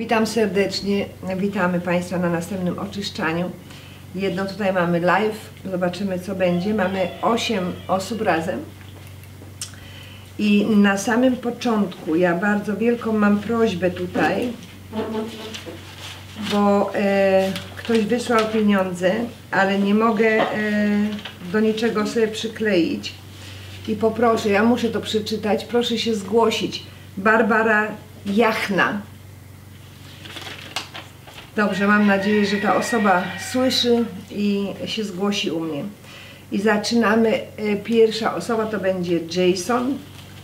Witam serdecznie, witamy Państwa na następnym oczyszczaniu. Jedno tutaj mamy live, zobaczymy co będzie. Mamy 8 osób razem. I na samym początku ja bardzo wielką mam prośbę tutaj, bo ktoś wysłał pieniądze, ale nie mogę do niczego sobie przykleić. I poproszę, ja muszę to przeczytać, proszę się zgłosić. Barbara Jachna. Dobrze, mam nadzieję, że ta osoba słyszy i się zgłosi u mnie. I zaczynamy. Pierwsza osoba to będzie Jason.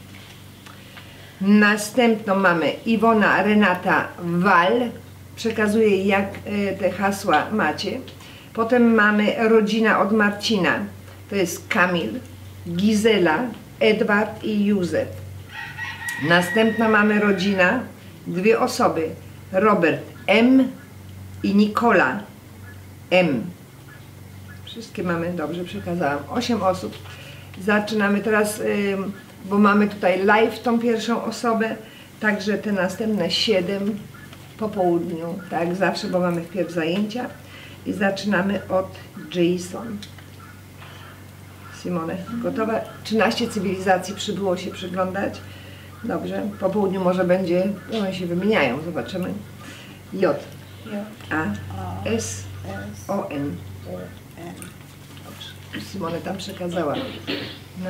Następną mamy Iwona Renata Wal. Przekazuję, jak te hasła macie. Potem mamy rodzina od Marcina. To jest Kamil, Gizela, Edward i Józef. Następna mamy rodzina, 2 osoby. Robert M. i Nikola M. Wszystkie mamy, dobrze przekazałam. 8 osób. Zaczynamy teraz, bo mamy tutaj live tą pierwszą osobę, także te następne 7 po południu, tak jak zawsze, bo mamy wpierw zajęcia. I zaczynamy od Jason. Simone, gotowa? 13 cywilizacji przybyło się przyglądać. Dobrze, po południu może będzie, one się wymieniają, zobaczymy. J. A, S, O, N. Dobrze. Simone tam przekazała. No.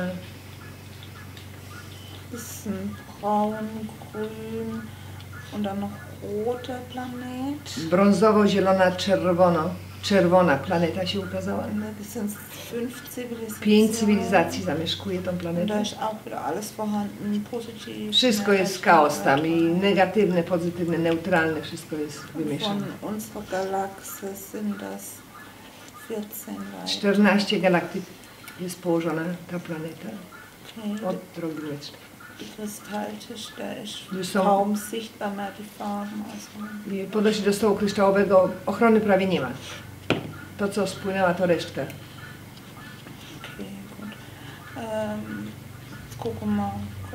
Ist ein braun, grün und dann noch roter Planet. Brązowo-zielona, czerwona planeta się ukazała. Das sind 5 Zivilisationen. 5 cywilizacji zamieszkuje tą Und planetę. da ist auch wieder alles vorhanden, positiv. Wszystko jest chaos tam i negatywne, pozytywne, neutralne, wszystko jest wymieszane. Von unserer Galaxie sind das 14 weiter. 14 galaktyk jest położona ta planeta Okay. od drogi mlecznej. Die Kristalltisch, da ist Dus zo- kaum sichtbar mehr die Farben. Also. I podnosi do stołu kryształowego, ochrony prawie nie ma. To co spłynęła to resztka. Okay, gut. Jetzt gucken wir mal.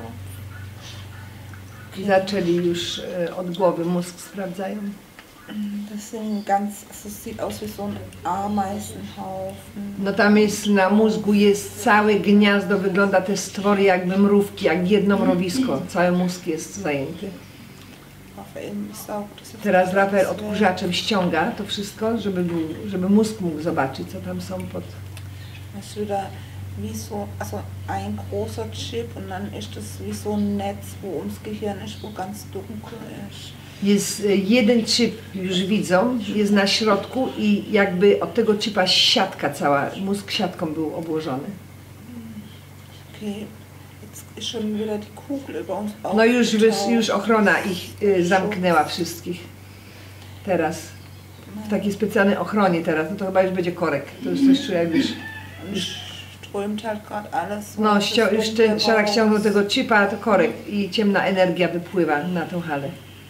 I zaczęli już od głowy mózg sprawdzają. Das sind ganz, also es sieht aus wie so ein Ameisenhaufen. No tam jest, na mózgu jest całe gniazdo, wygląda te stwory jakby mrówki, jak jedno mrowisko. Cały mózg jest zajęty. Raphael saugt das jetzt Teraz alles Rafael weg. odkurzaczem ściąga to wszystko, żeby mózg mógł zobaczyć, co tam są pod... Das ist wieder wie so, also ein großer Chip und dann ist das wie so ein Netz, wo ums Gehirn ist, wo ganz dunkel ist. Jest jeden chip, już widzą, jest na środku i jakby od tego chipa siatka cała, mózg siatką był obłożony. Okay, jetzt ist schon wieder die Kugel über uns No już aufgetaucht. ochrona ich zamknęła wszystkich. Teraz. W takiej specjalnej ochronie teraz, no to chyba już będzie korek. To już coś czuję, jak już... Strömt halt gerade alles. No, das już Dunkle ten Szarak ściągnął raus. tego chipa, to korek i ciemna energia wypływa na tą halę.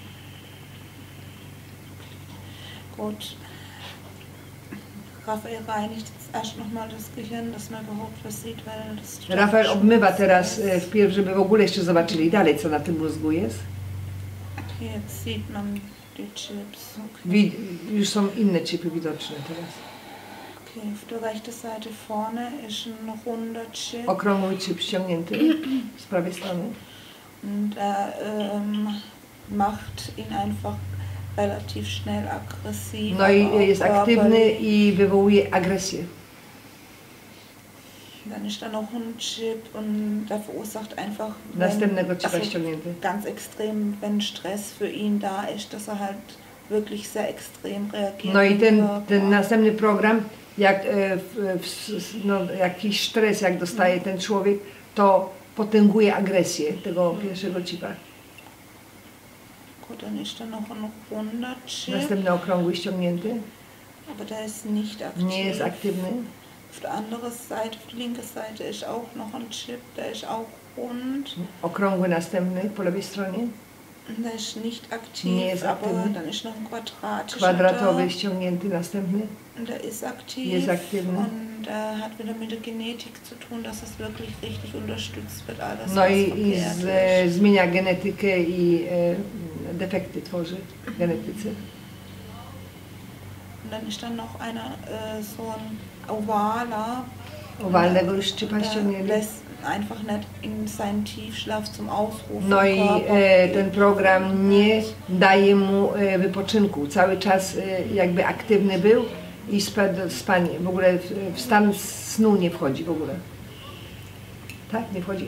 Gut. Raphael reinigt jetzt erst nochmal das Gehirn, dass man überhaupt was sieht, weil das... Rafael obmywa teraz wpierw, żeby w ogóle jeszcze zobaczyli dalej, co na tym mózgu jest. Okay, jetzt sieht man die Chips. Okay. Już są inne chipy widoczne teraz. Okay, auf der rechten Seite vorne ist ein runder Chip. Okrągły chip ściągnięty z prawej strony. Und macht ihn einfach relativ schnell aggressiv. No aber i auch jest aktywny körperlich. i wywołuje agresję. Dann ist da noch ein Chip und der verursacht einfach, Następnego chipa also ściągnięty. ganz extrem, wenn Stress für ihn da ist, dass er halt wirklich sehr extrem reagiert. No i im ten Körper. następny program, jak no, jakiś stres jak dostaje ten człowiek, to potęguje agresję tego pierwszego chipa. Gut, dann ist da noch ein runder Chip, Następny okrągły ściągnięty, aber der ist nicht aktiv. nie jest aktywny. Auf der anderen Seite, auf der linken Seite ist auch noch ein Chip, der ist auch rund. Okrągły następny po lewej stronie, Der ist nicht aktiv, Nie jest aber aktywny. dann ist noch ein quadratischer kwadratowy da. ściągnięty następny, Und der ist aktiv. Jest aktywny. Und hat wieder mit der Genetik zu tun, dass es wirklich richtig unterstützt wird. Alles, no was i verkehrt ist. zmienia genetykę i defekty tworzy w genetyce. Und dann ist dann noch einer, so ein ovaler. Owalnego już szczypa Der ściągnęli. lässt einfach nicht in seinen Tiefschlaf zum Ausrufen. No i Körper. ten program nie daje mu wypoczynku. Cały czas jakby aktywny był i spanie. W ogóle w stan snu nie wchodzi w ogóle. Tak? Nie wchodzi?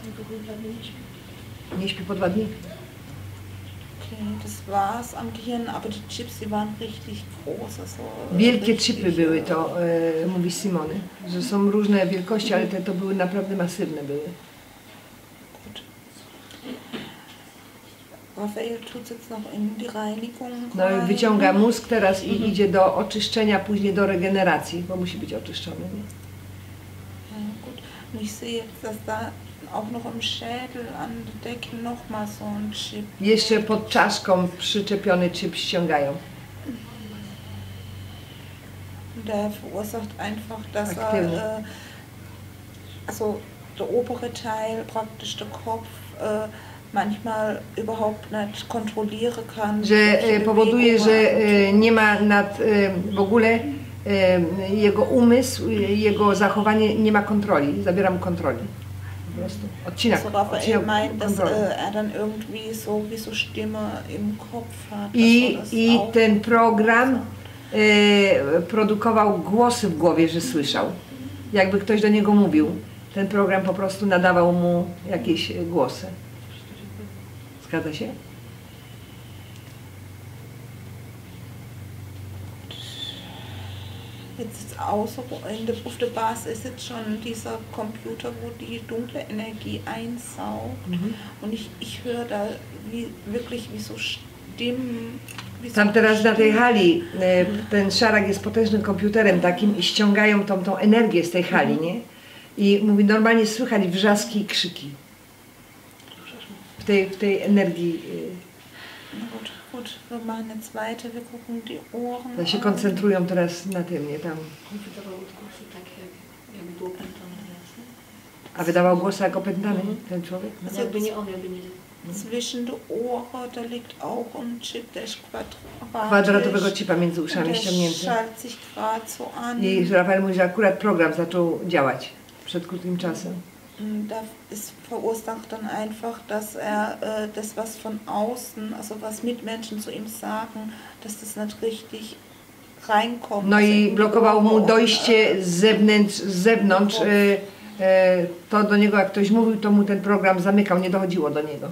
Nie śpi po 2 dni. Okay, das war's am Gehirn, aber die Chips, die waren richtig groß. Also, Wielkie richtig, chipy były to, mówi Simony, że są różne wielkości, ale te to były naprawdę masywne były. Gut. Raphael tut jetzt noch in die Reinigung. No i rein. wyciąga mózg teraz i idzie do oczyszczenia, później do regeneracji, bo musi być oczyszczony. Nie? Ja, gut. Und ich sehe jetzt, dass da auch noch im Schädel an der Decke noch mal so ein Chip. Jeszcze pod czaszką przyczepiony chip ściągają. Der verursacht einfach, dass Aktivne. also der obere Teil, praktisch der Kopf, manchmal überhaupt nicht kontrollieren kann. Że welche powoduje, że Bewegungen nie ma nad w ogóle jego umysł, jego zachowanie nie ma kontroli, zabiera mu kontroli. Po prostu. Odcina Also Raphael meint, dass kontroli. er dann irgendwie so wie so Stimme im Kopf hat. I, dass er das i auch ten program produkował głosy w głowie, że słyszał. Jakby ktoś do niego mówił. Ten program po prostu nadawał mu jakieś głosy. Zgadza się? Jetzt ist außer auf der Basis ist jetzt schon dieser Computer, wo die dunkle Energie einsaugt. Und ich höre da wirklich wie so Stimmen. Wie so Tam teraz na tej Stimmen. hali ten szarak jest potężnym komputerem takim i ściągają tą energię z tej hali, nie? I mówi, normalnie słychać wrzaski i krzyki. W tej energii. Na gut, gut, wir machen jetzt weiter, wir gucken die Ohren To się an. koncentrują teraz na tym, nie tam. Wydawało głosy tak, jak było pętane. A wydawał głosy jak opętany ten człowiek? No. Jakby nie on, jakby nie... Zwischen den Ohren, da liegt auch ein Chip, der ist Kwadratowego chipa między und uszami der ściągnięty. schaltet sich gerade so an. I Rafael mówi, że akurat program zaczął działać przed krótkim czasem. Da verursacht dann einfach, dass er das, was von außen, also was Mitmenschen zu ihm sagen, dass das nicht richtig reinkommt. No Also i in die blokował mu Ohren, dojście z zewnątrz. To do niego jak ktoś mówił, to mu ten program zamykał, nie dochodziło do niego.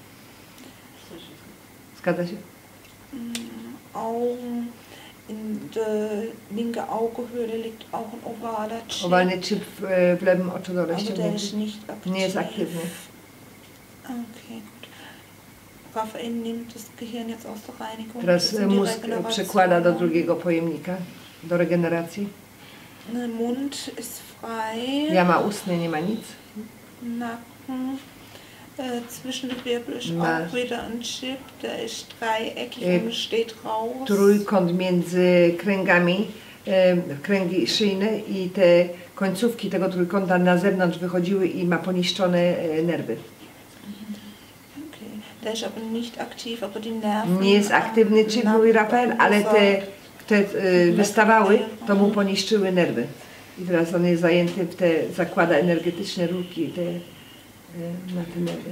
Zgadza się? Augen, in der linke Augenhöhle liegt auch ein ovaler Chip. Owalny chip w lewym oczodole aber der ściągnięty. ist nicht aktiv. Nie jest aktywny. Okay, gut. Raphael nimmt das Gehirn jetzt aus der Reinigung. Teraz Das sind die mózg Regeneration. przekłada do drugiego pojemnika, do regeneracji. Der Mund ist frei. Jama ustny, nie ma nic. Nacken. Zwischen den Wirbeln ist Ma- auch wieder ein Chip, der ist dreieckig und steht raus. Trójkąt między kręgami, kręgi szyjne i te końcówki tego trójkąta na zewnątrz wychodziły i ma poniszczone nerwy. Okay. Der ist aber nicht aktiv, aber die Nerven... Nie jest aktywny chip, mówi Rafael, ale te wystawały, to mu poniszczyły nerwy. I teraz on jest zajęty w te zakłada energetyczne rurki na te nerwy.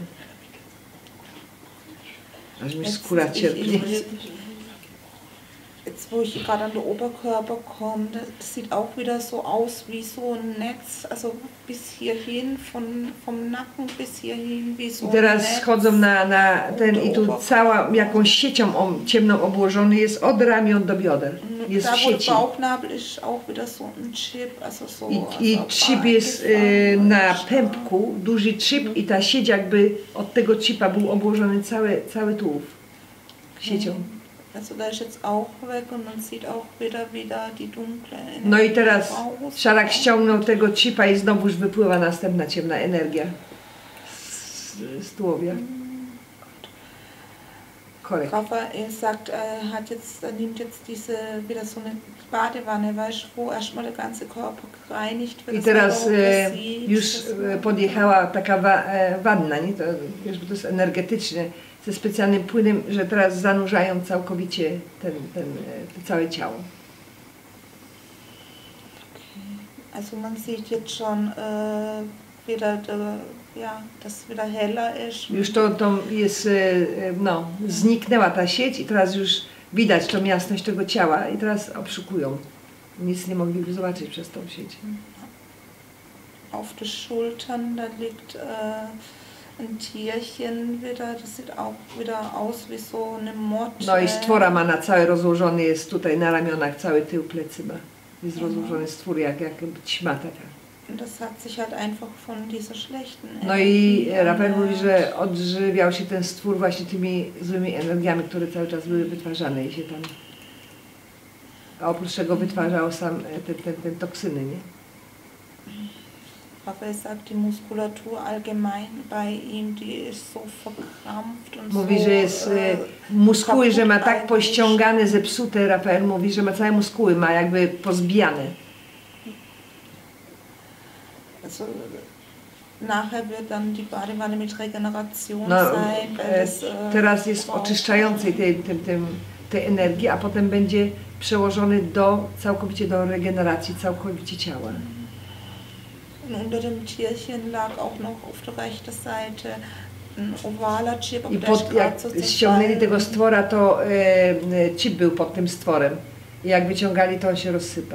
Aż mi skóra cierpi. Jetzt, wo ich gerade an den Oberkörper komme, das sieht auch wieder so aus wie so ein Netz, also bis hierhin, vom Nacken bis hierhin, wie so I ein teraz Netz. schodzą na ten i tu cała jakąś siecią ciemną obłożony jest od ramion do bioder. Jest Da, w wo der sieci. Bauchnabel ist auch wieder so ein Chip, also so... I also chip jest na pępku, duży chip i ta sieć jakby od tego chipa był obłożony cały tułów siecią. Also da ist jetzt auch weg und man sieht auch wieder die dunkle Energie. No i teraz raus. Szarak ściągnął tego chipa i znowuż wypływa następna ciemna energia z tułowia. Korekt. Raphael sagt, er nimmt jetzt wieder so eine Badewanne, weißt du, wo erstmal der ganze Körper gereinigt wird. I dass teraz man auch sieht, już dass man- podjechała taka wanna, nie? To, wiesz, bo to jest energetyczne. ze specjalnym płynem, że teraz zanurzają całkowicie to całe ciało. Also man sieht jetzt schon wieder, ja, dass wieder heller ist. Już to jest, no, zniknęła ta sieć i teraz już widać tą jasność tego ciała i teraz obszukują. Nic nie mogliby zobaczyć przez tą sieć. Auf den Schultern, da liegt ein Tierchen wieder, das sieht auch wieder aus wie so eine Motte. No i stwora ma na całe rozłożony, jest tutaj na ramionach, cały tył plecy ma. Jest rozłożony stwór jak ćma taka. Und das hat sich halt einfach von dieser schlechten No i Rafael mówi, że odżywiał się ten stwór właśnie tymi złymi energiami, które cały czas były wytwarzane i się tam... A oprócz tego wytwarzał sam te toksyny, nie? Rafael sagt, die Muskulatur allgemein bei ihm, die ist so verkrampft und Mówi, so, że jest muskuły, że ma tak kaputt pościągane, zepsute. Rafael mówi, że ma całe muskuły, ma jakby pozbijane. Also, nachher wird dann die Badewanne mit Regeneration No, sein. Weil das, teraz jest w oczyszczającej tej energii, a potem będzie przełożony całkowicie do regeneracji, całkowicie ciała. Und unter dem Tierchen lag auch noch auf der rechten Seite ein ovaler Chip, I aber der ist jak gerade so ściągnęli tego zerfallen. stwora, to chip był pod tym stworem. I jak wyciągali, to on się rozsypał.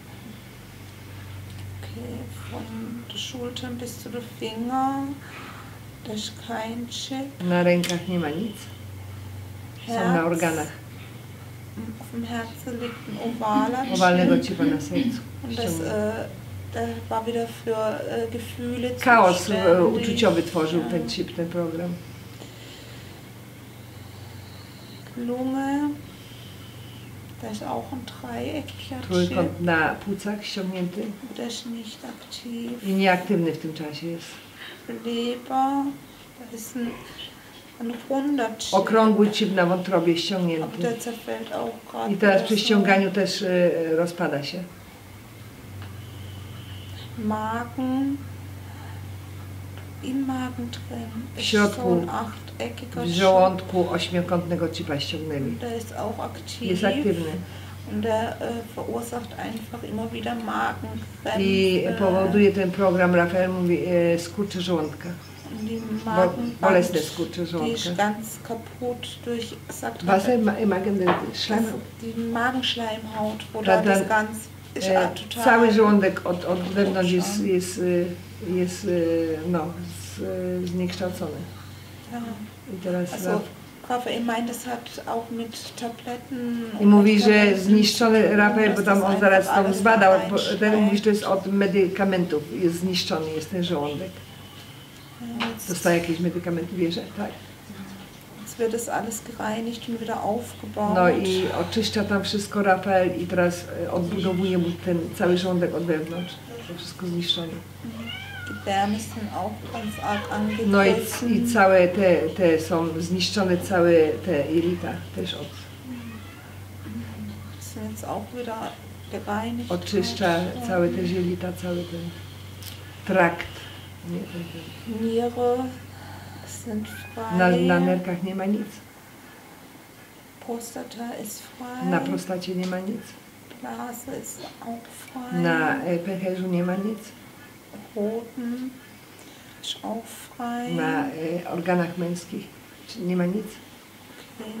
Okay, von den Schultern bis zu den Fingern, da ist kein Chip. Na rękach nie ma nic. Są na organach. Auf dem Herzen liegt ein ovaler Owalnego Chip. chipa na sercu. Und das war wieder für Gefühle Chaos zuständig. uczuciowy tworzył Ja. ten chip, ten program. Lunge, da ist auch ein dreieckiger Chip, Trójkąt na płucach ściągnięty der ist nicht aktiv. i nieaktywny w tym czasie jest. Leber, da ist ein runder Chip, Okrągły chip na wątrobie aber ściągnięty. der zerfällt auch gerade. I teraz wieder przy so. ściąganiu też rozpada się. Magen, im Magen drin W ist środku, so ein achteckiger w Chip, żołądku ośmiokątnego chipa ściągnęli. der ist auch aktiv. Jest aktywny Und der verursacht einfach immer wieder Magenkrämpfe. i powoduje ten program, Rafael mówi, skurcze żołądka. Und die Bolesne Magenwand, skurcze die ist żołądka. ganz kaputt durch, sagt Was Rafael, Schleim? die Magenschleimhaut, wo Da da das dann, ganz ist total... Cały żołądek od wewnątrz jest no, zniekształcony. Ja. I teraz Also Rafael meint, das hat auch mit Tabletten... i mówi, że zniszczony Rafael, bo tam on zaraz tam zbadał, ten mówi, że to jest od medykamentów, jest zniszczony, jest ten żołądek. Dostaje jakieś medykamenty, wierzę, tak. Jetzt wird das alles gereinigt und wieder aufgebaut. No i oczyszcza tam wszystko Rafael i teraz odbudowuje mu ten cały żołądek od wewnątrz. To wszystko zniszczone. Die Därme sind auch ganz arg angegriffen. No i całe te są zniszczone, całe te jelita też Sind jetzt auch wieder gereinigt. oczyszcza całe te jelita, cały ten trakt. Nie, Niere sind frei. na nerkach nie ma nic, Prostata ist frei. na prostacie nie ma nic, Blase ist auch frei. na pęcherzu nie ma nic, Hoden ist auch frei. na organach męskich nie ma nic. Okay.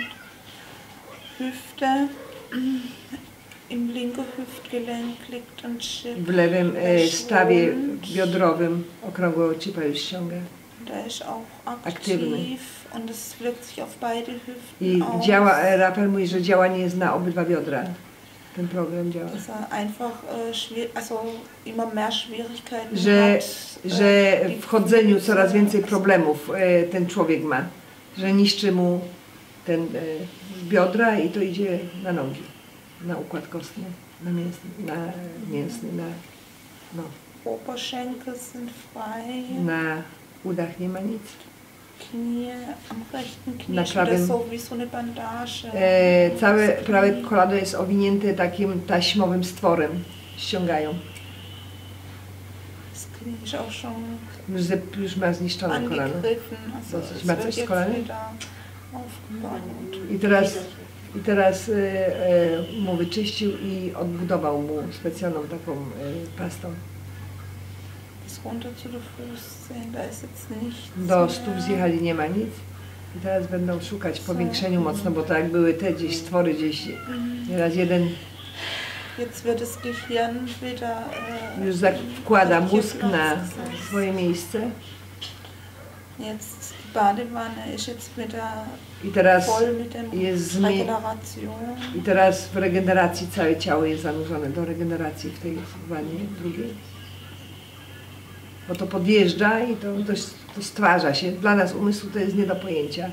Hüfte. Im linken Hüftgelenk liegt ein Chip. W lewym stawie biodrowym okrągłego chipa już ściąga. Der ist auch Aktywny. aktiv und es wirkt sich auf beide Hüften I aus. działa, Rafael mówi, że działanie jest na obydwa biodra. Ten program działa. Dass er einfach also immer mehr Schwierigkeiten Że, hat. że die w chodzeniu Füße, coraz więcej also problemów ten człowiek ma. Że niszczy mu ten biodra i to idzie na nogi, na układ kostny, na no, Oberschenkel sind frei. na udach nie ma nic. Knie am rechten Knie Na ist wieder prawym- so wie so eine Bandage. Całe prawe kolano jest owinięte takim taśmowym stworem. Ściągają. Das Ist auch schon Już ma zniszczone kolano. angegriffen. Also Was, es ma wird coś z jetzt kolanem? wieder aufgebaut. I teraz mu wyczyścił i odbudował mu specjalną taką pastą. Bis runter zu den Fußzehen, da ist jetzt nichts Do stóp mehr. zjechali, nie ma nic. I teraz będą szukać powiększeniu mocno, bo tak były te gdzieś stwory gdzieś. Nieraz jeden Jetzt wird das Gehirn wieder już wkłada mózg na swoje miejsce. Jetzt die Badewanne ist jetzt wieder I teraz voll mit der jest Regeneration. I teraz w regeneracji całe ciało jest zanurzone do regeneracji w tej wannie drugiej. Bo to podjeżdża i to stwarza się. Dla nas umysłu to jest nie do pojęcia.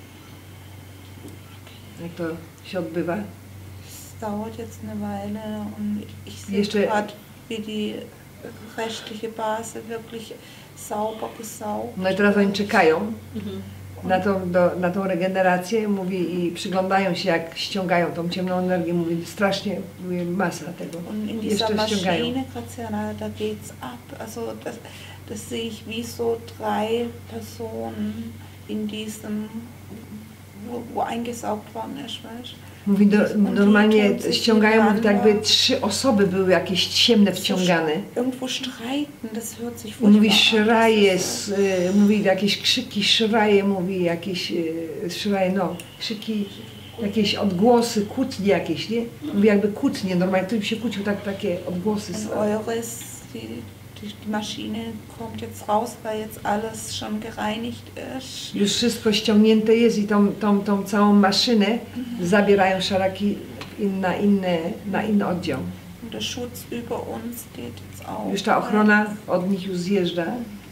Jak to się odbywa. Es dauert jetzt eine Weile und ich sehe Jeszcze- gerade, wie die restliche Base wirklich sauber gesaugt. No i teraz oni czekają na tą regenerację, mówi, i przyglądają się, jak ściągają tą ciemną energię. Mówi, strasznie, mówi, masa tego. Und in dieser Jeszcze ściągają. Maschine, Graziana, da geht's ab. Also das sehe ich wie so 3 Personen in diesem, wo eingesaugt worden ist, weißt? Mówi, normalnie ściągają, mówi, tak jakby 3 osoby były jakieś ciemne wciągane. Irgendwo streiten, das hört sich Mówi furchtbar an. szraje, mówi jakieś krzyki, szraje, mówi jakieś szraje, no, krzyki, jakieś odgłosy, kłótnie jakieś, nie? Mówi jakby kłótnie, normalnie ktoś się kłócił, takie odgłosy. Und eures, die Maschine kommt jetzt raus, weil jetzt alles schon gereinigt ist. Już wszystko ściągnięte jest i tą całą maszynę zabierają szaraki na inny oddział. Und der Schutz über uns geht jetzt auch. Już ta ochrona od nich już zjeżdża.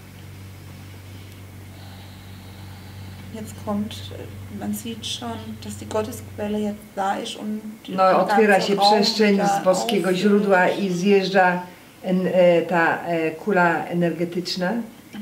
Jetzt kommt, man sieht schon, dass die Gottesquelle jetzt da ist und No, otwiera się przestrzeń z boskiego źródła i zjeżdża ta kula energetyczna.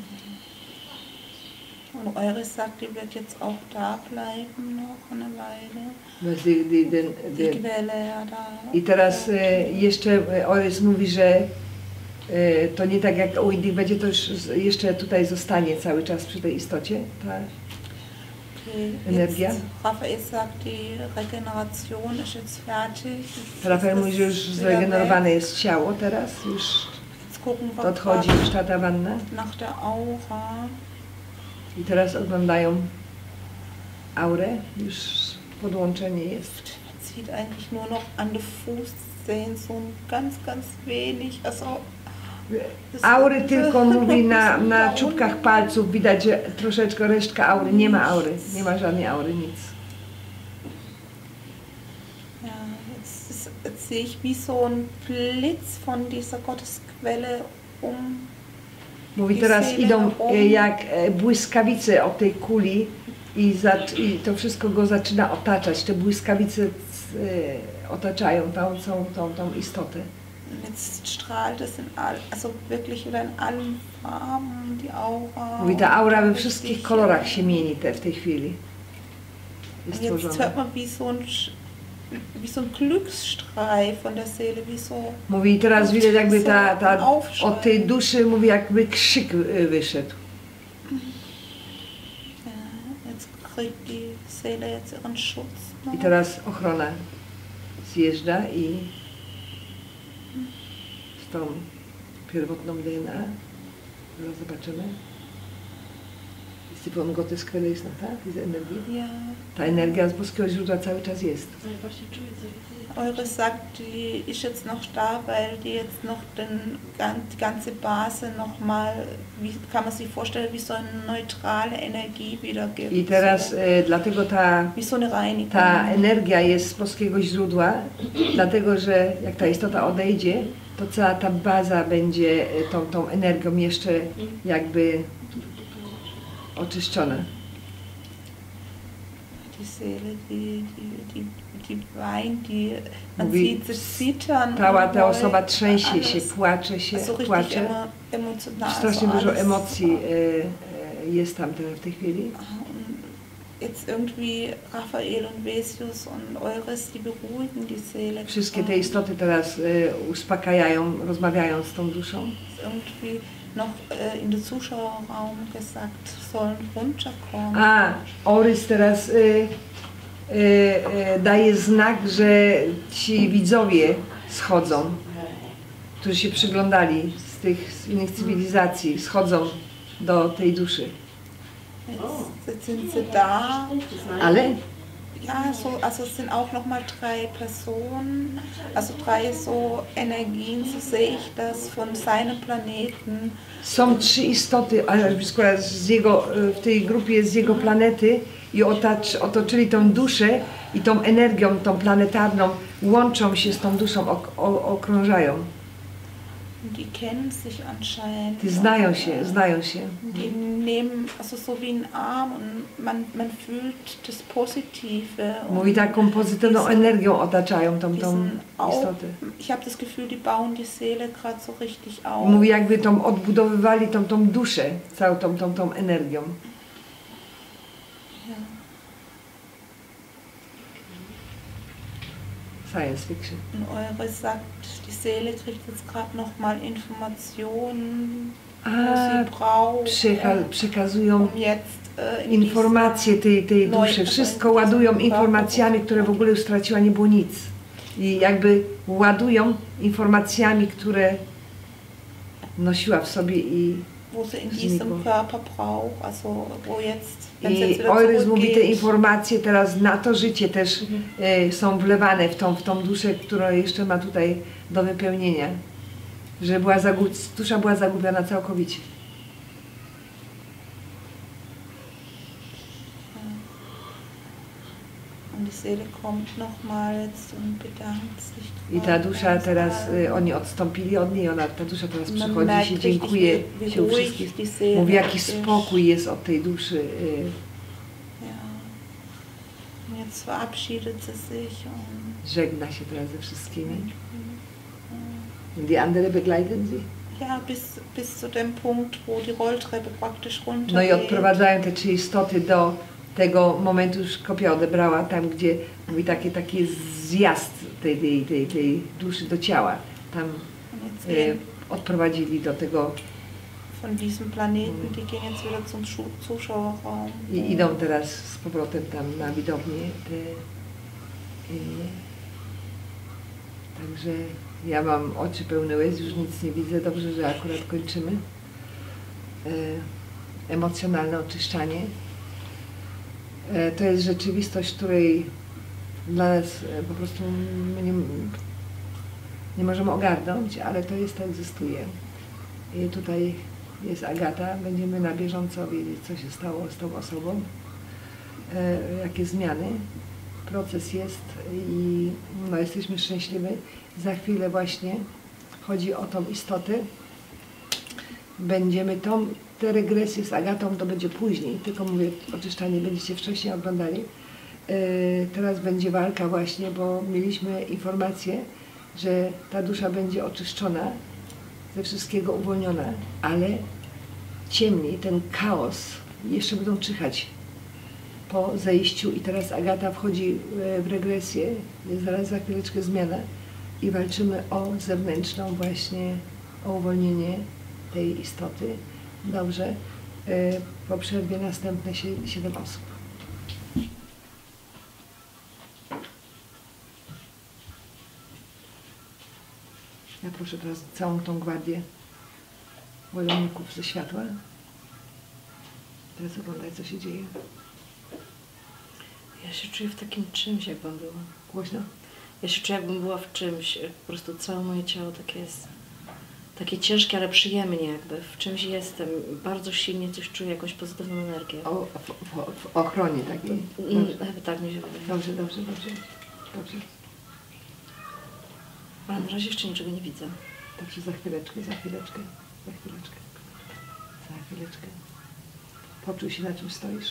Und Eures sagt, die wird jetzt auch da bleiben noch eine Weile. Die Quelle ja da. I teraz jeszcze Orys mówi, że to nie tak jak u innych będzie, to już jeszcze tutaj zostanie cały czas przy tej istocie. Okay, Energia. jetzt, Raphael sagt, die Regeneration ist jetzt fertig. Rafael mówi, że już zregenerowane jest ciało teraz, już Jetzt gucken wir to odchodzi już ta wanna. nach der Aura. I teraz oglądają aurę, już podłączenie jest. Man sieht eigentlich nur noch an den Fußzehen so ganz, ganz wenig. Also, Aury tylko mówi na czubkach palców, widać, że troszeczkę resztka aury, nie ma aury, nie ma żadnej aury, nic. Ja, jetzt sehe ich wie so ein Blitz von dieser Gottesquelle Mówi, teraz idą jak błyskawice od tej kuli i to wszystko go zaczyna otaczać, te błyskawice otaczają tą istotę. Jetzt strahlt es in also wirklich wieder in allen Farben, die Aura. Mówi, ta aura we wszystkich kolorach się mieni w tej chwili. Jest Jetzt stworzona. hört man wie so ein Glücksstrahl von der Seele, wie so. Mówi, teraz widać jakby od tej duszy, mówi, jakby krzyk wyszedł. Ja, jetzt kriegt die Seele jetzt ihren Schutz. Ne? I teraz ochrona zjeżdża i z tą pierwotną DNA, zaraz zobaczymy. Ist die von Gottes Quelle ist noch da, diese Energie? Ja. Ta energia z boskiego źródła cały czas jest. Eures sagt, die ist jetzt noch da, weil die jetzt noch die ganze Base nochmal, wie kann man sich vorstellen, wie so eine neutrale Energie wiedergibt. I teraz dlatego wie so eine Reinigung. ta energia jest z boskiego źródła, dlatego że jak ta istota odejdzie, to cała ta baza będzie tą energią jeszcze jakby oczyszczona. Die Seele, die weint, man Mówi, sieht sie zittern. ta osoba trzęsie się, płacze się, also płacze. Emotional. Strasznie dużo emocji jest tam w tej chwili. Jetzt irgendwie Raphael und Vesius und Eures, die beruhigen die Seele. Wszystkie te istoty teraz uspokajają, rozmawiają z tą duszą. Irgendwie noch in den Zuschauerraum gesagt, sollen runterkommen. A, Orys teraz daje znak, że ci widzowie schodzą, którzy się przyglądali z tych innych cywilizacji, schodzą do tej duszy. Jetzt sind sie da. Ale? Ja, so, also es sind auch nochmal 3 Personen, also 3 so Energien, so sehe ich das, von seinem Planeten. Są 3 istoty, ale z jego, w tej grupie z jego planety i otoczyli tą duszę i tą energią, tą planetarną, łączą się z tą duszą, okrążają. Die kennen sich anscheinend. Ty znają się. Die nehmen also so wie einen Arm und man fühlt das Positive. Mówi, taką pozytywną energią otaczają tą diesen istotę. Ich habe das Gefühl, die bauen die Seele gerade so richtig auf. Mówi, jakby tą odbudowywali tą duszę, całą tą energią. Ja. Science fiction. Und Eure sagt, die Seele kriegt jetzt gerade nochmal Informationen, wo sie braucht, Przekazują jetzt in informacje tej duszy. Wszystko ładują informacjami, które w ogóle już straciła, nie było nic. I jakby ładują informacjami, które nosiła w sobie i wo sie in diesem Körper braucht, also wo jetzt, wenn sie jetzt I wieder Orys mówi, te zurückgeht. informacje teraz na to życie też są wlewane w tą duszę, która jeszcze ma tutaj do wypełnienia. Że dusza była zagubiona całkowicie. Und die Seele kommt nochmal jetzt und bedankt sich. I ta dusza teraz, oni odstąpili od niej, ta dusza teraz przychodzi i się dziękuje się u wszystkich. Mówi, jaki spokój jest od tej duszy. Ja. Und jetzt verabschiedet sie sich und Żegna się teraz ze wszystkimi. Und die andere begleiten sie? ja, bis zu dem Punkt, wo die Rolltreppe praktisch runtergeht. No i odprowadzają te 3 istoty do tego momentu, już kopia odebrała, tam gdzie mówi taki zjazd tej duszy do ciała. Tam odprowadzili do tego von diesem Planeten, die gehen jetzt wieder zum Zuschauerraum. i idą teraz z powrotem tam na widownię. Także ja mam oczy pełne łez, już nic nie widzę. Dobrze, że akurat kończymy. Emocjonalne oczyszczanie. To jest rzeczywistość, której dla nas po prostu my nie możemy ogarnąć, ale to egzystuje. I tutaj jest Agata, będziemy na bieżąco wiedzieć, co się stało z tą osobą, jakie zmiany. Proces jest i jesteśmy szczęśliwi. Za chwilę właśnie chodzi o tą istotę. Będziemy te regresje z Agatą to będzie później, tylko mówię, oczyszczanie będziecie wcześniej oglądali. Teraz będzie walka właśnie, bo mieliśmy informację, że ta dusza będzie oczyszczona, ze wszystkiego uwolniona, ale ciemniej, ten chaos, jeszcze będą czyhać po zejściu i teraz Agata wchodzi w regresję, jest zaraz za chwileczkę zmiana i walczymy o zewnętrzną właśnie, o uwolnienie tej istoty. Dobrze, po przerwie następne 7 osób. Ja proszę teraz całą tą gwardię wojowników ze światła. Teraz oglądaj, co się dzieje. Ja się czuję w takim czymś, jakbym była. Głośno? Ja się czuję, jakbym była w czymś. Po prostu całe moje ciało takie jest. Takie ciężkie, ale przyjemnie jakby. W czymś jestem. Bardzo silnie coś czuję, jakąś pozytywną energię. W ochronie takiej. Tak mi się wydaje. Dobrze. Ale na razie jeszcze niczego nie widzę. Dobrze, za chwileczkę. Poczuj się, na czym stoisz.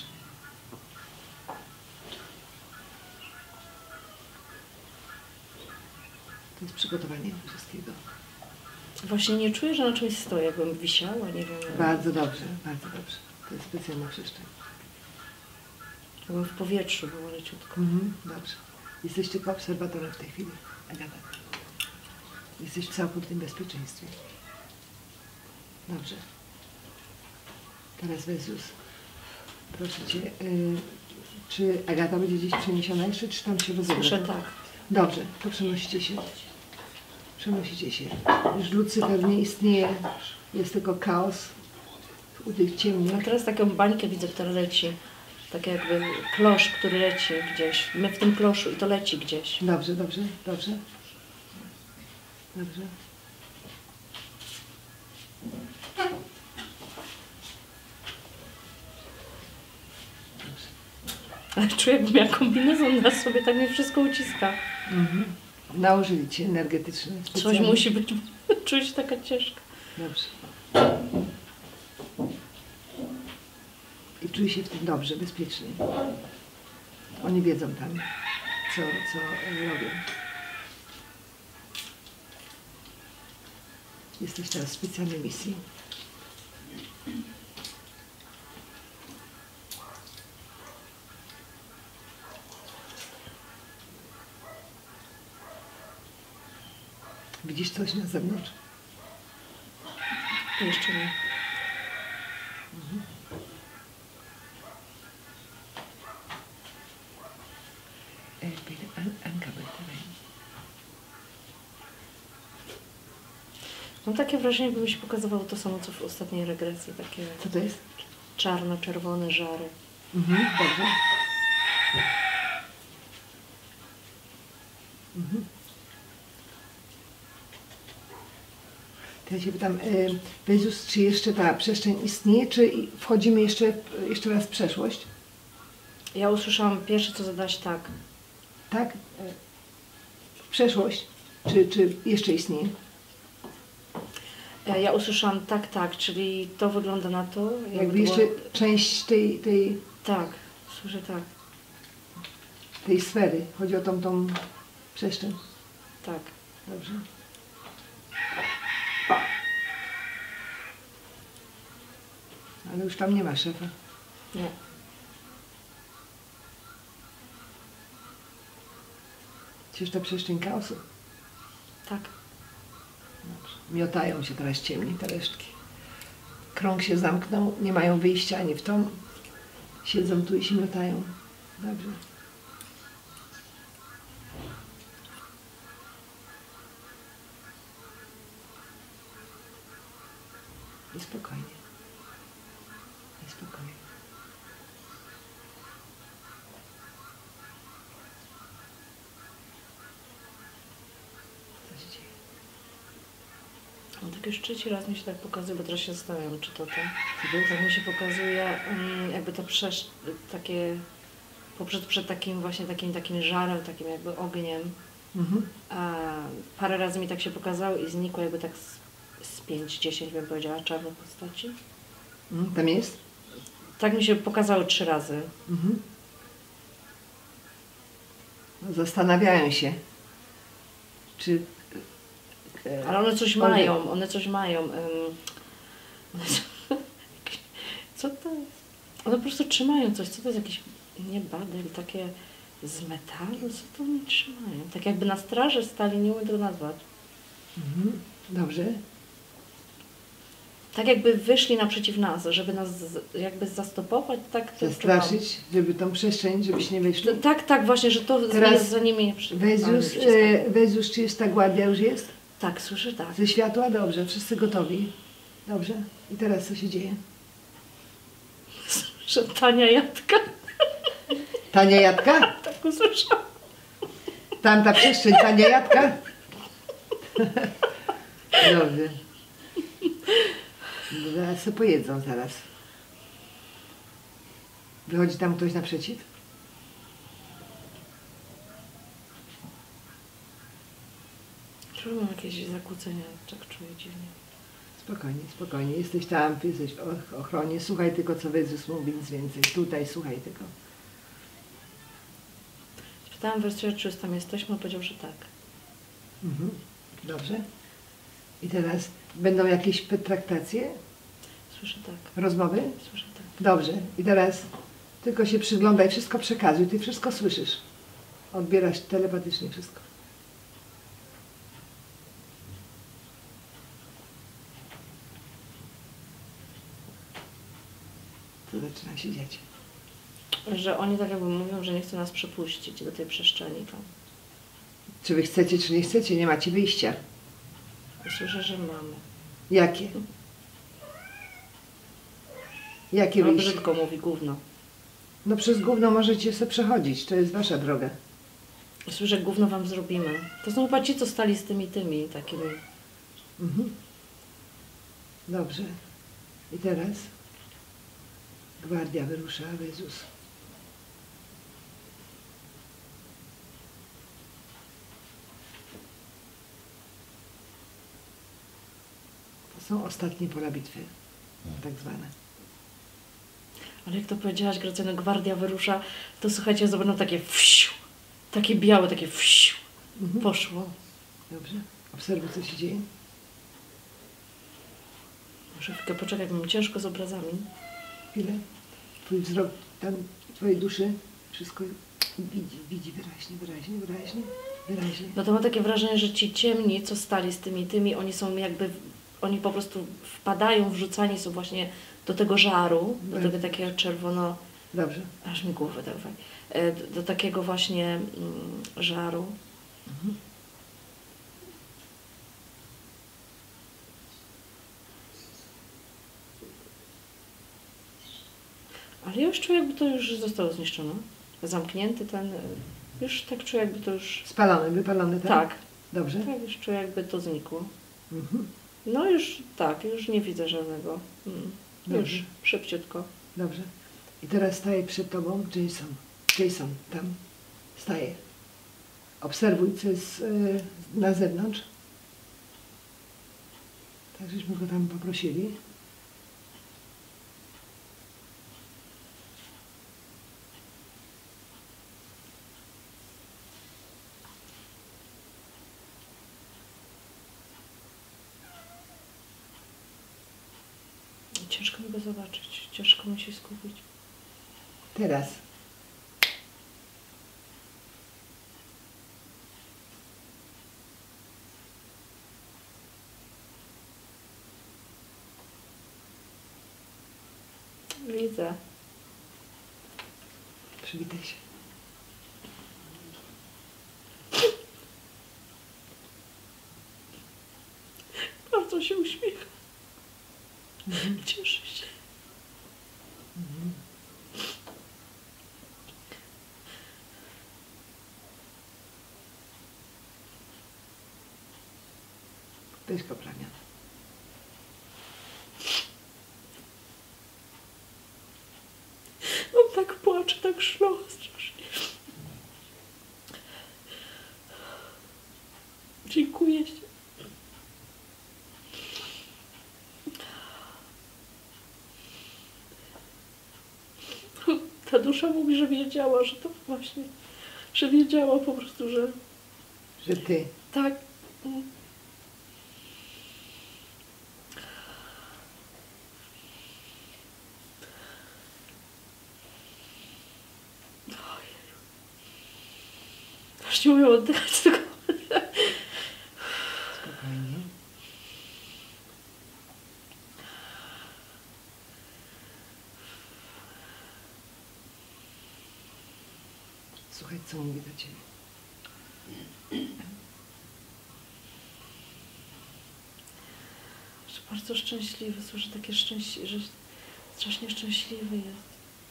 To jest przygotowanie do wszystkiego. Właśnie nie czuję, że na czymś stoję, jakbym wisiała, nie wiem. Bardzo dobrze. To jest specjalna przestrzeń. Jakbym w powietrzu była leciutko. Dobrze. Jesteś tylko obserwatorem w tej chwili, Agata. Jesteś w całkowitym bezpieczeństwie. Dobrze. Teraz Jezus. Proszę Cię, czy Agata będzie gdzieś przeniesiona jeszcze, czy tam się rozegra? Słyszę tak. Dobrze, to przenosicie się. Przenosicie się. Już Lucyfer nie istnieje, jest tylko chaos u tych A ciemnych. teraz taką bańkę widzę, która leci. Tak jakby klosz, który leci gdzieś. My w tym kloszu i to leci gdzieś. Dobrze, dobrze, dobrze. Dobrze. Ale czuję, jakbym miała kombinezon na sobie, tak mnie wszystko uciska. Nałożyli Ci energetyczne. Coś specjalnie. musi być. Czuję się taka ciężka. Dobrze. I czuj się w tym dobrze, bezpiecznie. Oni wiedzą tam, co robią. Jesteś teraz w specjalnej misji. Widzisz coś na zewnątrz? Jeszcze nie. Mam takie wrażenie, by mi się pokazywało to samo, co w ostatniej regresji. Takie Co to jest? czarno-czerwone żary. Dobrze. To ja się pytam, Jezus, czy jeszcze ta przestrzeń istnieje, czy wchodzimy jeszcze raz w przeszłość? Ja usłyszałam pierwsze, co zadałaś tak. Tak? W przeszłość? Czy jeszcze istnieje? Ja usłyszałam tak, tak, czyli to wygląda na to, Jakby jeszcze część Tak, słyszę tak, tej sfery. Chodzi o tą przestrzeń. tak. Dobrze. Ale już tam nie ma szefa. Nie. Przecież to przestrzeń chaosu. Tak. Dobrze. Miotają się teraz ciemni te resztki. Krąg się zamknął, nie mają wyjścia ani w tą. Siedzą tu i się miotają. Dobrze. I spokojnie. I spokojnie. Co się dzieje? On tak już trzeci raz mi się tak pokazuje, bo teraz się zastanawiam, czy to ten. Co to jest? Tak mi się pokazuje, jakby to takie, przed takim właśnie takim żarem, takim jakby ogniem. A parę razy mi tak się pokazało i znikło jakby tak z 5-10 bym powiedziała czarnych postaci. Tam jest? Tak mi się pokazało 3 razy. No, zastanawiają się, czy... Ale one coś mają, one coś mają. Co to jest? One po prostu trzymają coś, co to jest jakieś, nie badel, takie z metalu, co to oni trzymają? Tak jakby na straży stali, nie umiem tego nazwać. Dobrze. Tak jakby wyszli naprzeciw nas, żeby nas jakby zastopować, tak to Zastraszyć, żeby tą przestrzeń, żebyś nie wyszli. czułam. Tak, właśnie, że to Teraz jest za nimi. Wezus, czy jest ta gwardia już jest? Tak, słyszę tak. Ze światła? Dobrze, wszyscy gotowi. Dobrze. I teraz co się dzieje? Że tania jadka. Tania jadka? Tak usłyszałam. Tamta przestrzeń, tania jadka? Dobrze. Zaraz sobie pojedzą zaraz. Wychodzi tam ktoś naprzeciw? Czuję, mam jakieś zakłócenia, tak czuję dziwnie. Spokojnie, spokojnie. Jesteś tam, jesteś w ochronie. Słuchaj tylko, co Jezus mówi, nic więcej. Tutaj słuchaj tylko. Spytałam Wersuja, czy już tam jesteśmy, on powiedział, że tak. Dobrze. I teraz będą jakieś pertraktacje? Słyszę tak, Rozmowy? słyszę tak. Dobrze. I teraz tylko się przyglądaj, wszystko przekazuj. Ty wszystko słyszysz. Odbierasz telepatycznie wszystko. tu zaczyna się dziać? Że oni tak jakby mówią, że nie chcą nas przepuścić do tej przestrzeni tam. Czy wy chcecie, czy nie chcecie? Nie macie wyjścia. Słyszę, że mamy. Jakie? Jakie No wyjście? brzydko mówi gówno. No przez gówno możecie sobie przechodzić, to jest wasza droga. Słyszę, gówno wam zrobimy. To są chyba ci, co stali z tymi takimi. Mhm. Dobrze. I teraz gwardia wyrusza w Jezus. To są ostatnie pola bitwy, tak zwane. Ale jak to powiedziałaś, Gracjano, gwardia wyrusza, to słuchajcie, zobaczą takie wsiu, takie białe, takie wsiu. Mhm. Poszło. Dobrze. Obserwuj, co się dzieje. Muszę chwilkę poczekać, mam ciężko z obrazami. Chwilę. Twój wzrok tam, twojej duszy, wszystko widzi wyraźnie. No to mam takie wrażenie, że ci ciemni, co stali z tymi, oni są jakby, oni po prostu wpadają, wrzucani są właśnie do tego żaru, do tego takiego czerwono... Dobrze. Aż mi głowę dał. Do takiego właśnie żaru. Mhm. Ale ja już czuję, jakby to już zostało zniszczone. Zamknięty ten... Już tak czuję, jakby to już... Spalony, wypalony, tak? Tak. Dobrze. Tak, już czuję, jakby to znikło. Mhm. No już tak, już nie widzę żadnego. Już Dobrze. szybciutko. Dobrze. I teraz staje przed tobą Jason. Jason tam staje. Obserwuj, co jest na zewnątrz. Tak, żeśmy go tam poprosili. Ciężko mi go zobaczyć, ciężko mi się skupić. Teraz. Widzę. Przywitaj się. Bardzo się uśmiecha. Cieszę się. Weź go plamiona. On tak płacze, tak szlocha strasznie. Dziękuję ci. Ta dusza mówi, że wiedziała, że to właśnie, że wiedziała po prostu, że Że ty. tak. Aż nie umiem oddychać tego. Spokojnie. Słuchaj, co mówi do ciebie. Że bardzo szczęśliwy, słyszę takie szczęście, że strasznie szczęśliwy jest.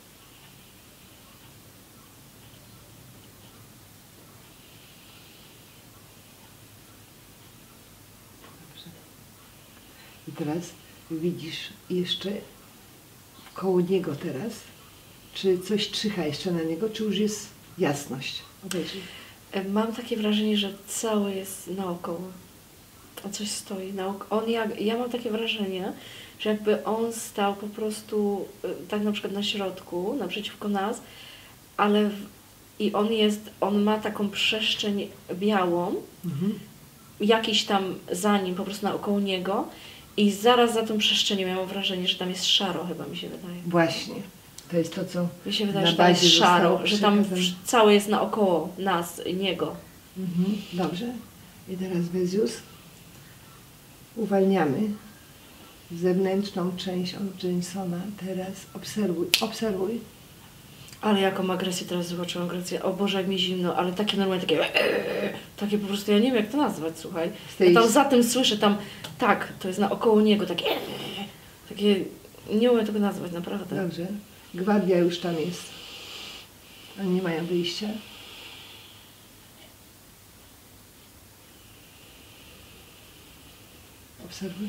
Dobrze. I teraz widzisz jeszcze koło niego teraz, czy coś czyha jeszcze na niego, czy już jest jasność? Obejrzyj. Mam takie wrażenie, że cały jest naokoło. On coś stoi naokoło. Ja mam takie wrażenie, że jakby on stał po prostu tak na przykład na środku, naprzeciwko nas, ale on ma taką przestrzeń białą, Mhm. jakiś tam za nim, po prostu naokoło niego i zaraz za tą przestrzenią ja mam wrażenie, że tam jest szaro, chyba mi się wydaje. Właśnie. To jest to, co Mi się wydaje, na że tam jest bazie szaro, zostało że tam przekazane. całe jest naokoło nas, niego. Mhm. Dobrze. I teraz Jezus. Uwalniamy zewnętrzną część od Jasona. Teraz obserwuj, obserwuj. Ale jaką agresję teraz zobaczyłam, agresję. O Boże, jak mi zimno, ale takie normalnie, takie po prostu, ja nie wiem jak to nazwać, słuchaj. Ja tam za tym słyszę, tam, tak, to jest naokoło niego, takie, nie umiem tego nazwać, naprawdę. Dobrze. Gwardia już tam jest. Oni nie mają wyjścia. Obserwuj.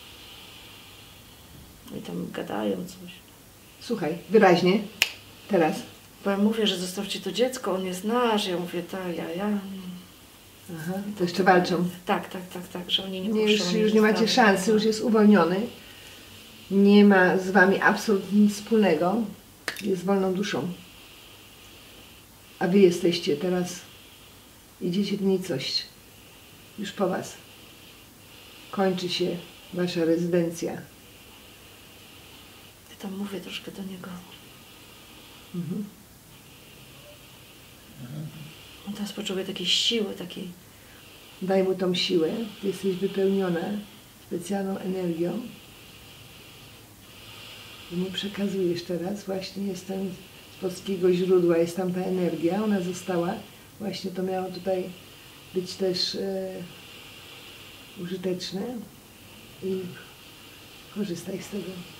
I tam gadają coś. Słuchaj, wyraźnie. Teraz. Bo ja mówię, że zostawcie to dziecko, on jest nasz. Ja mówię, tak, ja. Aha, to jeszcze walczą. Tak, że oni nie Nie, puszczą. już nie macie szansy, już jest uwolniony. Nie ma z wami absolutnie nic wspólnego. Jest wolną duszą. A wy jesteście teraz, idziecie w nicość. Już po was. Kończy się wasza rezydencja. Ja tam mówię troszkę do niego. On teraz potrzebuje takiej siły, takiej. Daj mu tą siłę. Ty jesteś wypełniona specjalną energią. I mu przekazujesz teraz. Właśnie jest tam z polskiego źródła, jest tam ta energia. Ona została. Właśnie to miało tutaj być też użyteczne. I korzystaj z tego.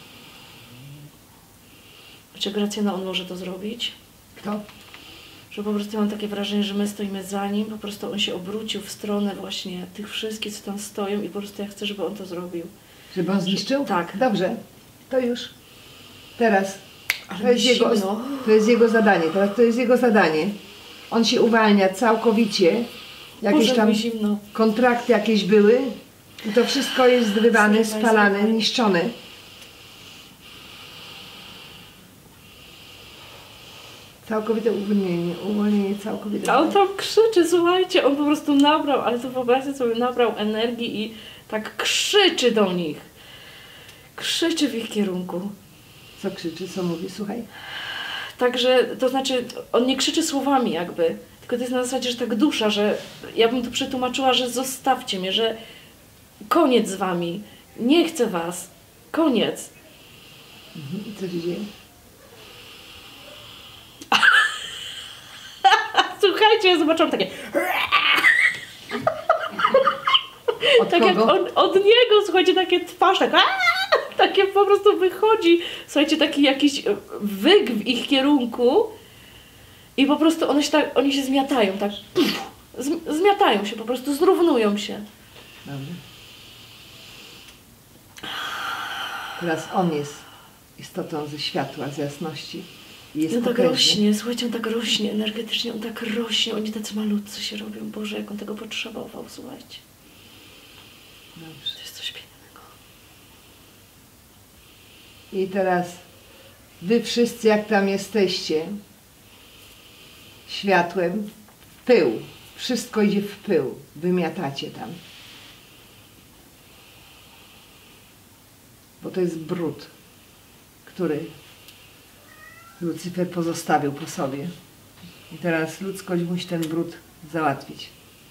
Wiecie, Gracjana, on może to zrobić? Kto? Że po prostu ja mam takie wrażenie, że my stoimy za nim, po prostu on się obrócił w stronę właśnie tych wszystkich, co tam stoją i po prostu ja chcę, żeby on to zrobił. Żeby on zniszczył? Tak. Dobrze. To już. Teraz. Ale To jest jego zadanie. Teraz to jest jego zadanie. On się uwalnia całkowicie. Jakieś Boże, tam mi zimno. kontrakty jakieś były. I to wszystko jest zrywane, Zrywaj, spalane, zrywaj. niszczone. Całkowite uwolnienie całkowite. A on tam krzyczy, słuchajcie, on po prostu nabrał, ale to wyobraźcie sobie, nabrał energii i tak krzyczy do nich. Krzyczy w ich kierunku. Co krzyczy, co mówi? Słuchaj. Także, to znaczy, on nie krzyczy słowami jakby, tylko to jest na zasadzie, że tak dusza, że ja bym to przetłumaczyła, że zostawcie mnie, że koniec z wami, nie chcę was, koniec. I co się dzieje? Słuchajcie, ja zobaczyłam takie... Od Tak jak kogo? od niego, słuchajcie, takie twarz, tak, takie po prostu wychodzi, słuchajcie, taki jakiś wyg w ich kierunku i po prostu oni się zmiatają, tak, zmiatają się, po prostu zrównują się. Dobrze. Teraz on jest istotą ze światła, z jasności. I jest I on tak potężny. rośnie, słuchajcie, on tak rośnie energetycznie, on tak rośnie, oni tacy malutcy się robią, Boże, jak on tego potrzebował, słuchajcie. Dobrze. To jest coś pięknego. I teraz wy wszyscy, jak tam jesteście, światłem, w pył. Wszystko idzie w pył. Wymiatacie tam. Bo to jest brud, który Lucyfer pozostawił po sobie. I teraz ludzkość musi ten brud załatwić.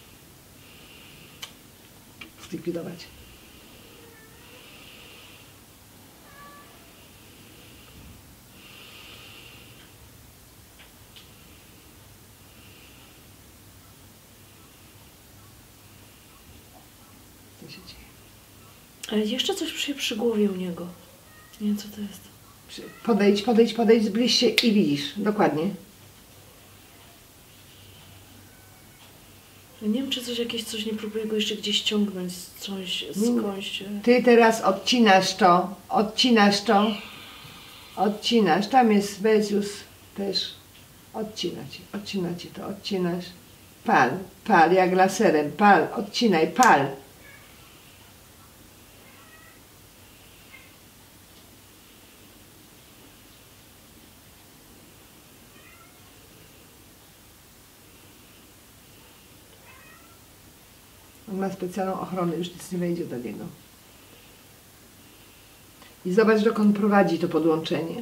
Zlikwidować. Co się dzieje? Ale jeszcze coś się przy głowie u niego. Nie wiem, co to jest. Podejdź, zbliż się i widzisz. Dokładnie. Ja nie wiem, czy coś nie próbuje go jeszcze gdzieś ciągnąć, skądś. Ty teraz odcinasz to. Odcinasz. Tam jest Bezius też. Odcinacie to. Odcinasz. Pal, jak laserem. Pal, odcinaj, pal. On ma specjalną ochronę, już nic nie wejdzie do niego. I zobacz, dokąd prowadzi to podłączenie.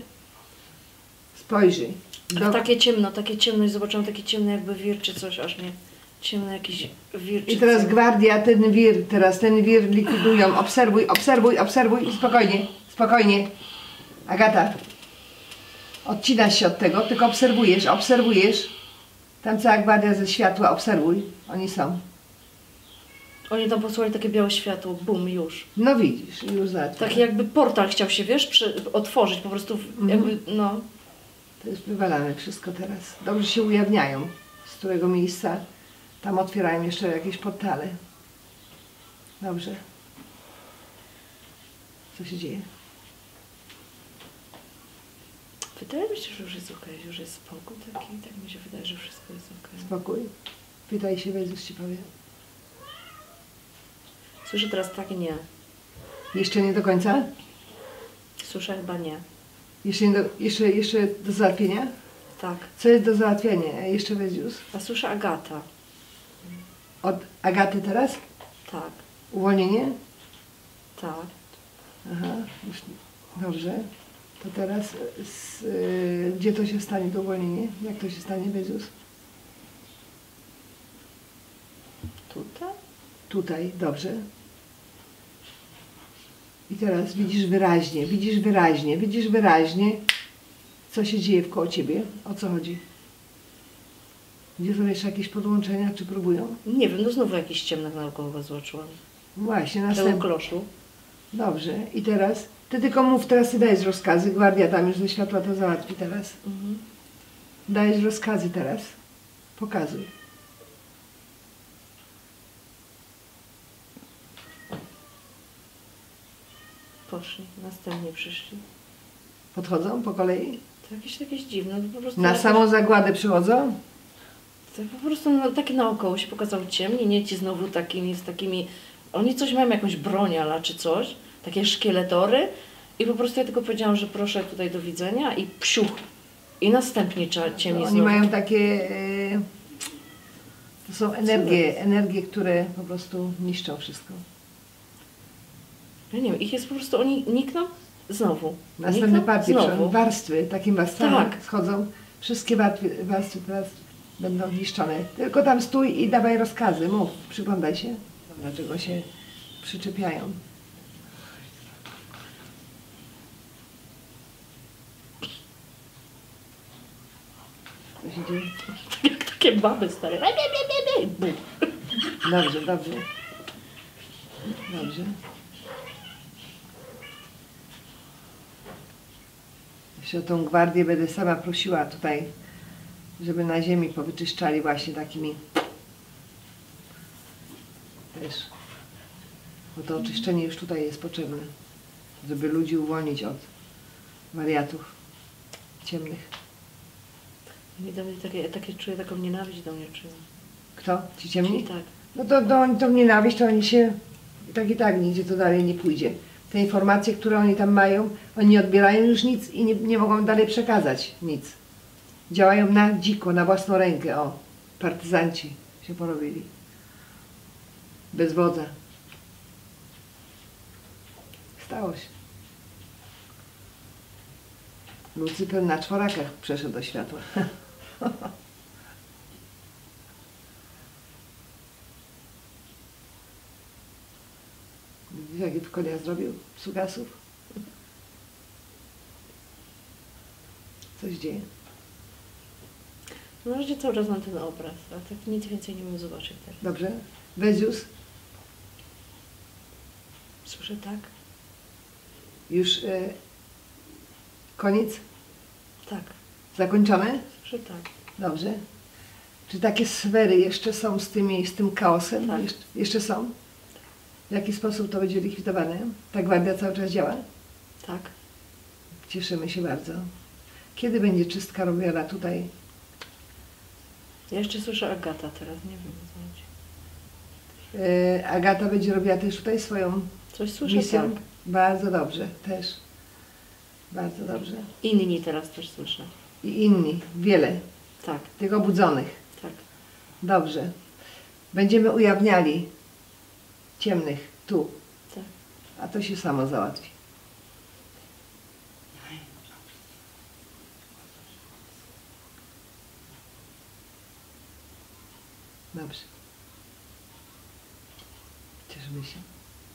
Spojrzyj. Takie ciemno i zobaczyłam takie ciemne jakby wir czy coś, aż mnie ciemny jakiś wir. I teraz gwardia, ten wir likwidują. Obserwuj, obserwuj, obserwuj i spokojnie, spokojnie. Agata, odcinasz się od tego, tylko obserwujesz, obserwujesz. Tam cała gwardia ze światła, obserwuj. Oni są. Oni tam posłali takie białe światło, bum, już. No widzisz, już załatwione. Tak jakby portal chciał się, wiesz, otworzyć po prostu, jakby, no. To jest wywalane wszystko teraz. Dobrze się ujawniają, z którego miejsca tam otwierają jeszcze jakieś portale. Dobrze. Co się dzieje? Wydaje mi się, że już jest okej, już jest spokój taki, tak mi się wydaje, że wszystko jest okej. Spokój. Pytaj się, Jezus ci powie. Słyszę teraz tak nie. Jeszcze nie do końca? Słyszę chyba nie. Jeszcze do załatwienia? Tak. Co jest do załatwienia? Jeszcze Jezus? A słyszę Agata. Od Agaty teraz? Tak, Uwolnienie? tak. Aha, już dobrze. To teraz gdzie to się stanie, to uwolnienie? Jak to się stanie, Jezus? Tutaj? Tutaj, dobrze. I teraz widzisz wyraźnie, widzisz wyraźnie, widzisz wyraźnie, co się dzieje wkoło ciebie. O co chodzi? Gdzie są jeszcze jakieś podłączenia, czy próbują? Nie wiem, no znowu jakiś ciemnych naokoło zobaczyłam. Właśnie, Tego następny. kloszu. Dobrze. I teraz? Ty tylko mów, teraz ty dajesz rozkazy. Gwardia tam już ze światła to załatwi teraz. Mhm. Dajesz rozkazy teraz. Pokazuj. Poszli, następnie przyszli. Podchodzą po kolei? To jakieś dziwne, po prostu... Na jakoś- samą zagładę przychodzą? Tak po prostu no, takie naokoło się pokazały ciemni, nie ci znowu takimi, z takimi... Oni coś mają, jakąś broń ala czy coś, takie szkieletory i po prostu ja tylko powiedziałam, że proszę tutaj do widzenia i psiuch. I następnie trzeba ciemni Oni znowu. mają takie... to są energie, które po prostu niszczą wszystko. Ja nie wiem, ich jest po prostu, oni nikną znowu. Następne Nikną partie, znowu. warstwy, takim warstwami Tak. schodzą. Wszystkie warstwy teraz będą niszczone. Tylko tam stój i dawaj rozkazy, mów, przyglądaj się. Dlaczego się przyczepiają? Co się dzieje? Jak takie baby stare. Bum. Dobrze, dobrze. Dobrze. Jeszcze o tą gwardię będę sama prosiła tutaj, żeby na ziemi powyczyszczali właśnie takimi też. Bo to oczyszczenie już tutaj jest potrzebne, żeby ludzi uwolnić od wariatów ciemnych. I do mnie takie czuję, taką nienawiść do mnie czuję. Kto? Ci ciemni? Tak. No to oni tą nienawiść, to oni się i tak nigdzie to dalej nie pójdzie. Te informacje, które oni tam mają, oni nie odbierają już nic i nie mogą dalej przekazać nic. Działają na dziko, na własną rękę. O, partyzanci się porobili. Bez wodza. Stało się. Lucyper na czworakach przeszedł do światła. Widzisz, jaki to konia zrobił? Sugasów? Co się dzieje? No na razie cały czas mam ten obraz, a tak nic więcej nie mogę zobaczyć teraz. Dobrze? Wezius? Słyszę tak? Już koniec? Tak. Zakończone? Słyszę tak. Dobrze. Czy takie sfery jeszcze są z tym chaosem? Tak. Jeszcze są? W jaki sposób to będzie likwidowane? Ta gwardia cały czas działa? Tak. Cieszymy się bardzo. Kiedy będzie czystka robiona tutaj? Ja jeszcze słyszę Agata teraz, nie wiem o co chodzi. Agata będzie robiła też tutaj swoją Coś słyszę, misję? tak. Bardzo dobrze, też. Bardzo dobrze. Inni teraz też słyszę. I inni, wiele, Tak, tych obudzonych. tak. Dobrze. Będziemy ujawniali ciemnych tu, Tak. a to się samo załatwi. Dobrze. Cieszymy się.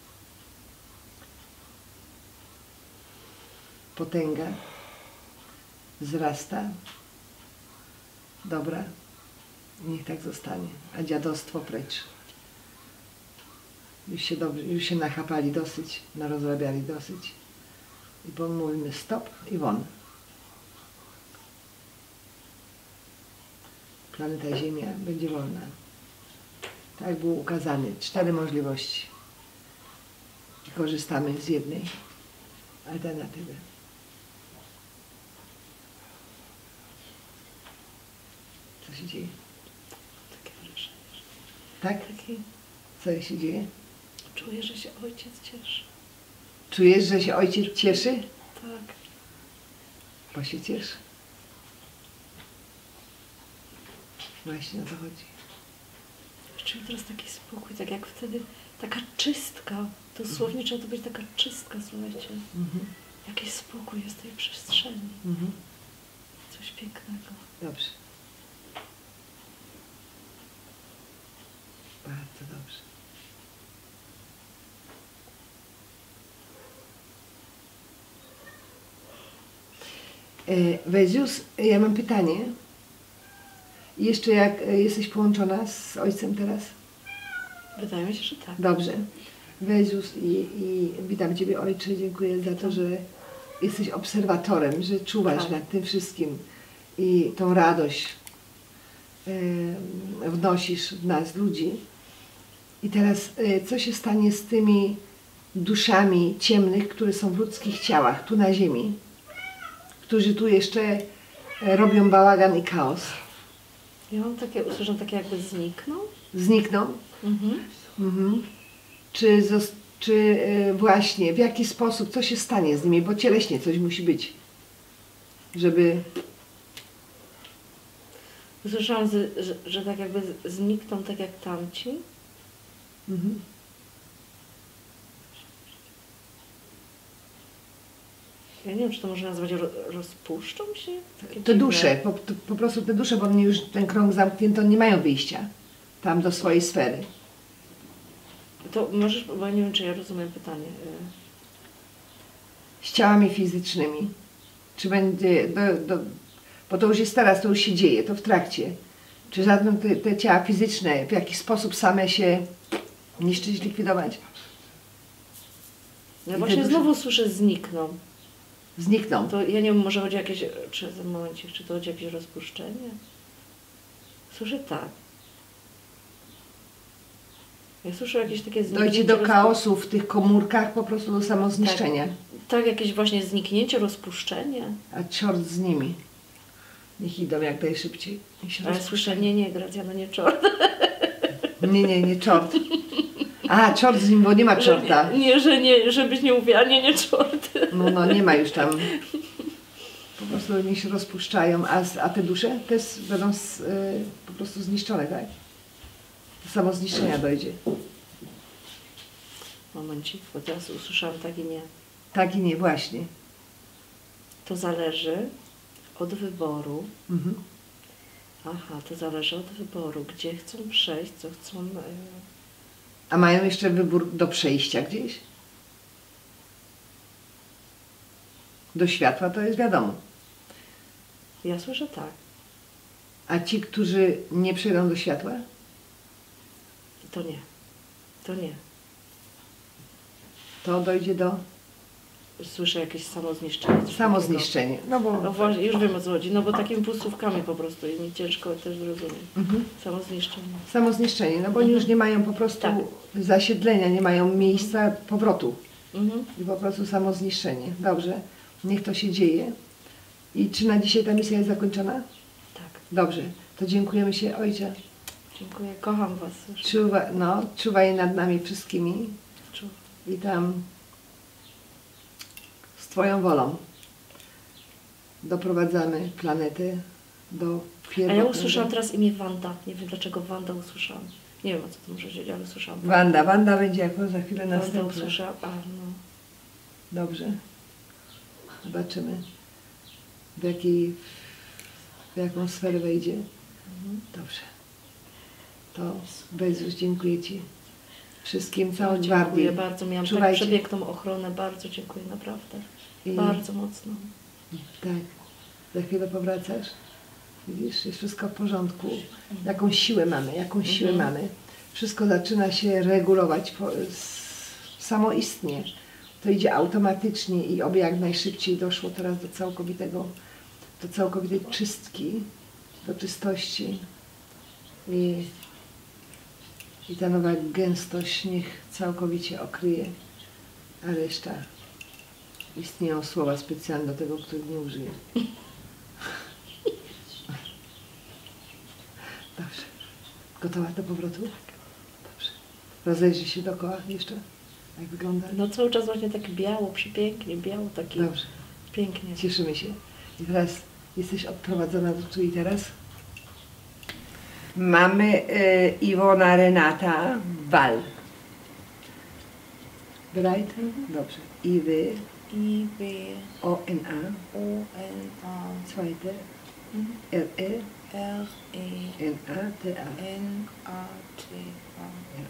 Potęga wzrasta. Dobra. Niech tak zostanie. A dziadostwo precz. Już się nachapali dosyć, narozrabiali dosyć. I mówimy stop i won. Planeta Ziemia będzie wolna. Tak było ukazane. 4 możliwości. I korzystamy z jednej alternatywy. Co się dzieje? Takie wrażenie. Tak? Taki, Co się dzieje? czuję, że się ojciec cieszy. Czujesz, że się ojciec cieszy? Tak. Bo się cieszy. Właśnie o to chodzi. Czuję teraz taki spokój, tak jak wtedy, taka czystka. Dosłownie trzeba to być taka czystka, słuchajcie. Jakiś spokój jest w tej przestrzeni. Coś pięknego. Dobrze. Bardzo dobrze. Wezius, ja mam pytanie. Jeszcze jak jesteś połączona z ojcem teraz? Wydaje mi się, że tak. Dobrze. Wezius i witam Ciebie, Ojcze. Dziękuję za to, że jesteś obserwatorem, że czuwasz Tak. nad tym wszystkim i tą radość wnosisz w nas, ludzi. I teraz, co się stanie z tymi duszami ciemnych, które są w ludzkich ciałach, tu na ziemi, którzy tu jeszcze robią bałagan i chaos? Ja mam takie, usłyszałam takie jakby zniknął. Znikną? Czy właśnie, w jaki sposób, co się stanie z nimi, bo cieleśnie coś musi być, żeby... Usłyszałam, że tak jakby znikną tak jak tamci. Ja nie wiem, czy to można nazwać rozpuszczą się? Takie Te dziwne. dusze, po prostu te dusze, bo oni już ten krąg zamknięty, oni nie mają wyjścia tam do swojej sfery. To możesz, bo ja nie wiem, czy ja rozumiem pytanie. Z ciałami fizycznymi. Czy będzie, bo to już jest teraz, to już się dzieje, to w trakcie. Czy żadne te ciała fizyczne w jakiś sposób same się niszczyć, likwidować? Ja I właśnie te dusze znowu słyszę znikną. znikną. To ja nie wiem, może chodzi o jakieś, czy to chodzi o jakieś rozpuszczenie? Słyszę tak. Ja słyszę jakieś takie zniknięcie. Dojdzie do chaosu w tych komórkach, po prostu do samozniszczenia. Tak, jakieś właśnie zniknięcie, rozpuszczenie. A ciort z nimi. Niech idą jak najszybciej. Niech się Ale rozpuszczają. słyszę, nie, Gracjano, nie czort. Nie czort. A, czort z nim, bo nie ma czorta. Nie, żebyś nie mówiła, nie czort. No, nie ma już tam. Po prostu niech się rozpuszczają. A te dusze też będą po prostu zniszczone, tak? Do samozniszczenia dojdzie. Momencik, bo teraz usłyszałam tak i nie. Tak i nie, właśnie. To zależy od wyboru. Mhm. Aha, to zależy od wyboru, gdzie chcą przejść, co chcą... A mają jeszcze wybór do przejścia gdzieś? Do światła to jest wiadomo. Ja słyszę tak. A ci, którzy nie przejdą do światła? To nie. To nie. To dojdzie do Słyszę jakieś samozniszczenie. coś samozniszczenia. No takiego. bo... No właśnie, już wiem o co chodzi. No bo takimi półsłówkami po prostu i mi ciężko też zrozumieć. Samozniszczenie. Samozniszczenie, no bo oni już nie mają po prostu Tak. zasiedlenia, nie mają miejsca powrotu. Mhm. I po prostu samozniszczenie. Dobrze, niech to się dzieje. I czy na dzisiaj ta misja jest zakończona? Tak. Dobrze, to dziękujemy się, Ojcze. Dziękuję. Kocham Was. Czuwaj nad nami wszystkimi Czuł. i tam z Twoją wolą doprowadzamy planetę do A pierwotnego... ja usłyszałam teraz imię Wanda. Nie wiem dlaczego Wanda usłyszałam. Nie wiem o co to może chodzić, ale usłyszałam. Wanda będzie jako za chwilę Wanda następna. usłyszałam. A, no. Dobrze. Zobaczymy, w jaką sferę wejdzie. Dobrze. to Bezus, dziękuję Ci. Wszystkim, całą Dziękuję gwardię. bardzo. Miałam tak Czuwajcie. przepiękną ochronę. Bardzo dziękuję, naprawdę. I- Bardzo mocno. Tak. Za chwilę powracasz. Widzisz, jest wszystko w porządku. Jakąś siłę mamy, jakąś siłę mamy. Wszystko zaczyna się regulować samoistnie. To idzie automatycznie i oby jak najszybciej doszło teraz do całkowitej czystki, do czystości. I ta nowa gęstość niech całkowicie okryje, a reszta istnieją słowa specjalne do tego, których nie użyję. Dobrze. Gotowa do powrotu? Dobrze. Rozejrzyj się dookoła jeszcze, jak wygląda. No cały czas właśnie tak biało, przepięknie, biało takie. Dobrze. Pięknie. Cieszymy się. I teraz jesteś odprowadzona do tu i teraz. Mamy Iwona Renata Wal. Bereit? Dobrze. Iwy, I-W, O-N-A, O-N-A, zweite, mhm. R-E, R-E, N-A-T-A. N-A-T-A. Ja.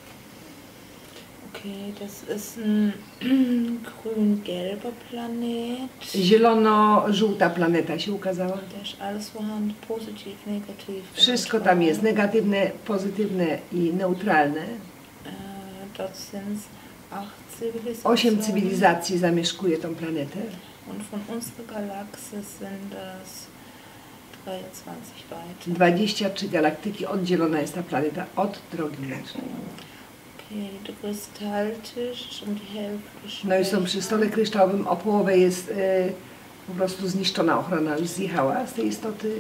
Okay, das ist ein grün-gelber Planet. Zielono-żółta planeta się ukazała. Da ist alles vorhanden, positiv, negativ. Wszystko tam jest, negatywne, pozytywne i neutralne. Dort sind 8 8 Zivilisationen. cywilizacji zamieszkuje tą planetę. Und von unserer Galaxie sind das 23 weiter. 23 galaktyki, oddzielona jest ta planeta od drogi mlecznej. Okay, der Kristalltisch ist um die Hälfte No i są schlecht. przy stole kryształowym, o połowę jest po prostu zniszczona ochrona, już zjechała z tej istoty.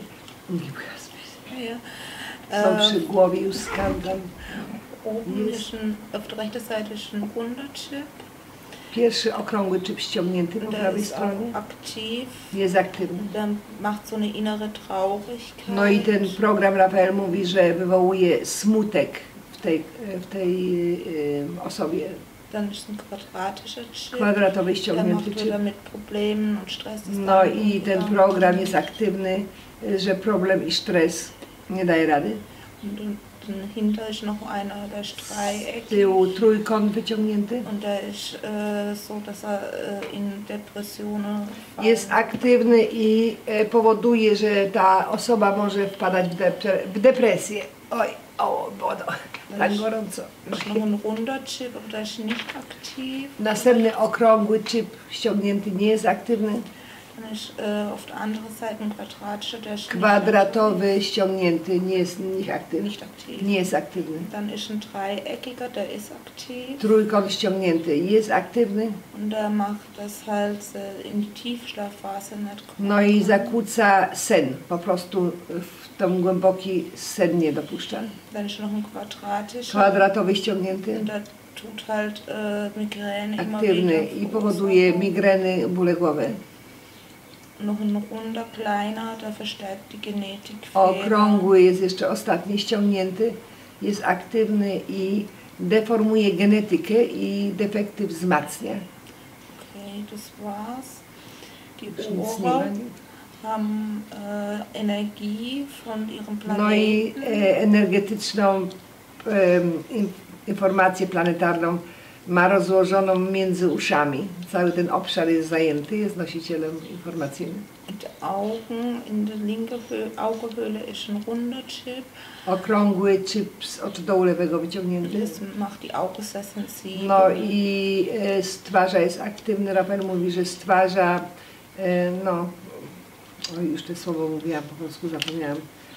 Ja, Są przy głowie już skandal. oben Yes. ist auf der rechten Seite ist ein runder Chip. Pierwszy okrągły czyp ściągnięty po Und der prawej ist stronie auch aktiv. jest aktywny. Der macht so eine innere Traurigkeit. No i ten program Rafael mówi, że wywołuje smutek w tej osobie. Dann ist ein quadratischer Chip. Kwadratowy Der macht ściągnięty wieder czyp. mit Problemen und Stress. das No dann i ten umgegangen. program jest aktywny, że problem i stres nie daje rady. Und dahinter ist noch einer, der ist Z dreieckig. tyłu trójkąt wyciągnięty. Und der ist so, dass er in Depressionen Jest aktywny i powoduje, że ta osoba może wpadać w depresję. Oj, o, wodo, tak gorąco. ist noch ein runder Chip, aber der ist nicht aktiv. Następny okrągły czyp ściągnięty nie jest aktywny. Dann ist auf der anderen Seite ein quadratischer, der ist Kwadratowy ściągnięty nie jest aktywny. nicht aktiv. Nie jest aktywny. Dann ist ein dreieckiger, der ist aktiv. Trójkąt ściągnięty jest aktywny. Und der macht das halt in die Tiefschlafphase nicht kommen. No i zakłóca sen. Po prostu w tą głęboki sen nie dopuszcza. Dann ist noch ein quadratischer. Kwadratowy ściągnięty. Und der tut halt Migräne immer Aktywny wieder i powoduje verursachen. migreny, bóle głowy. Noch ein runder, kleiner, der verstärkt die Genetik. Okrągły jest jeszcze ostatni ściągnięty. Jest aktywny i deformuje genetykę i defekty wzmacnia. Okay, das war's. Die Już nic nie ma. Ohren haben Energie von ihrem Planeten. No i energetyczną informację planetarną ma rozłożoną między uszami. Cały ten obszar jest zajęty, jest nosicielem informacyjnym. Und die Augen, in der linken Augenhöhle ist ein runder Chip. Okrągły czyp z oczodołu lewego wyciągnięty. Das macht die Augen sehr sensibel. No i stwarza jest aktywny. Rafael mówi, że stwarza, no, o, już te słowo mówiłam, po polsku zapomniałam,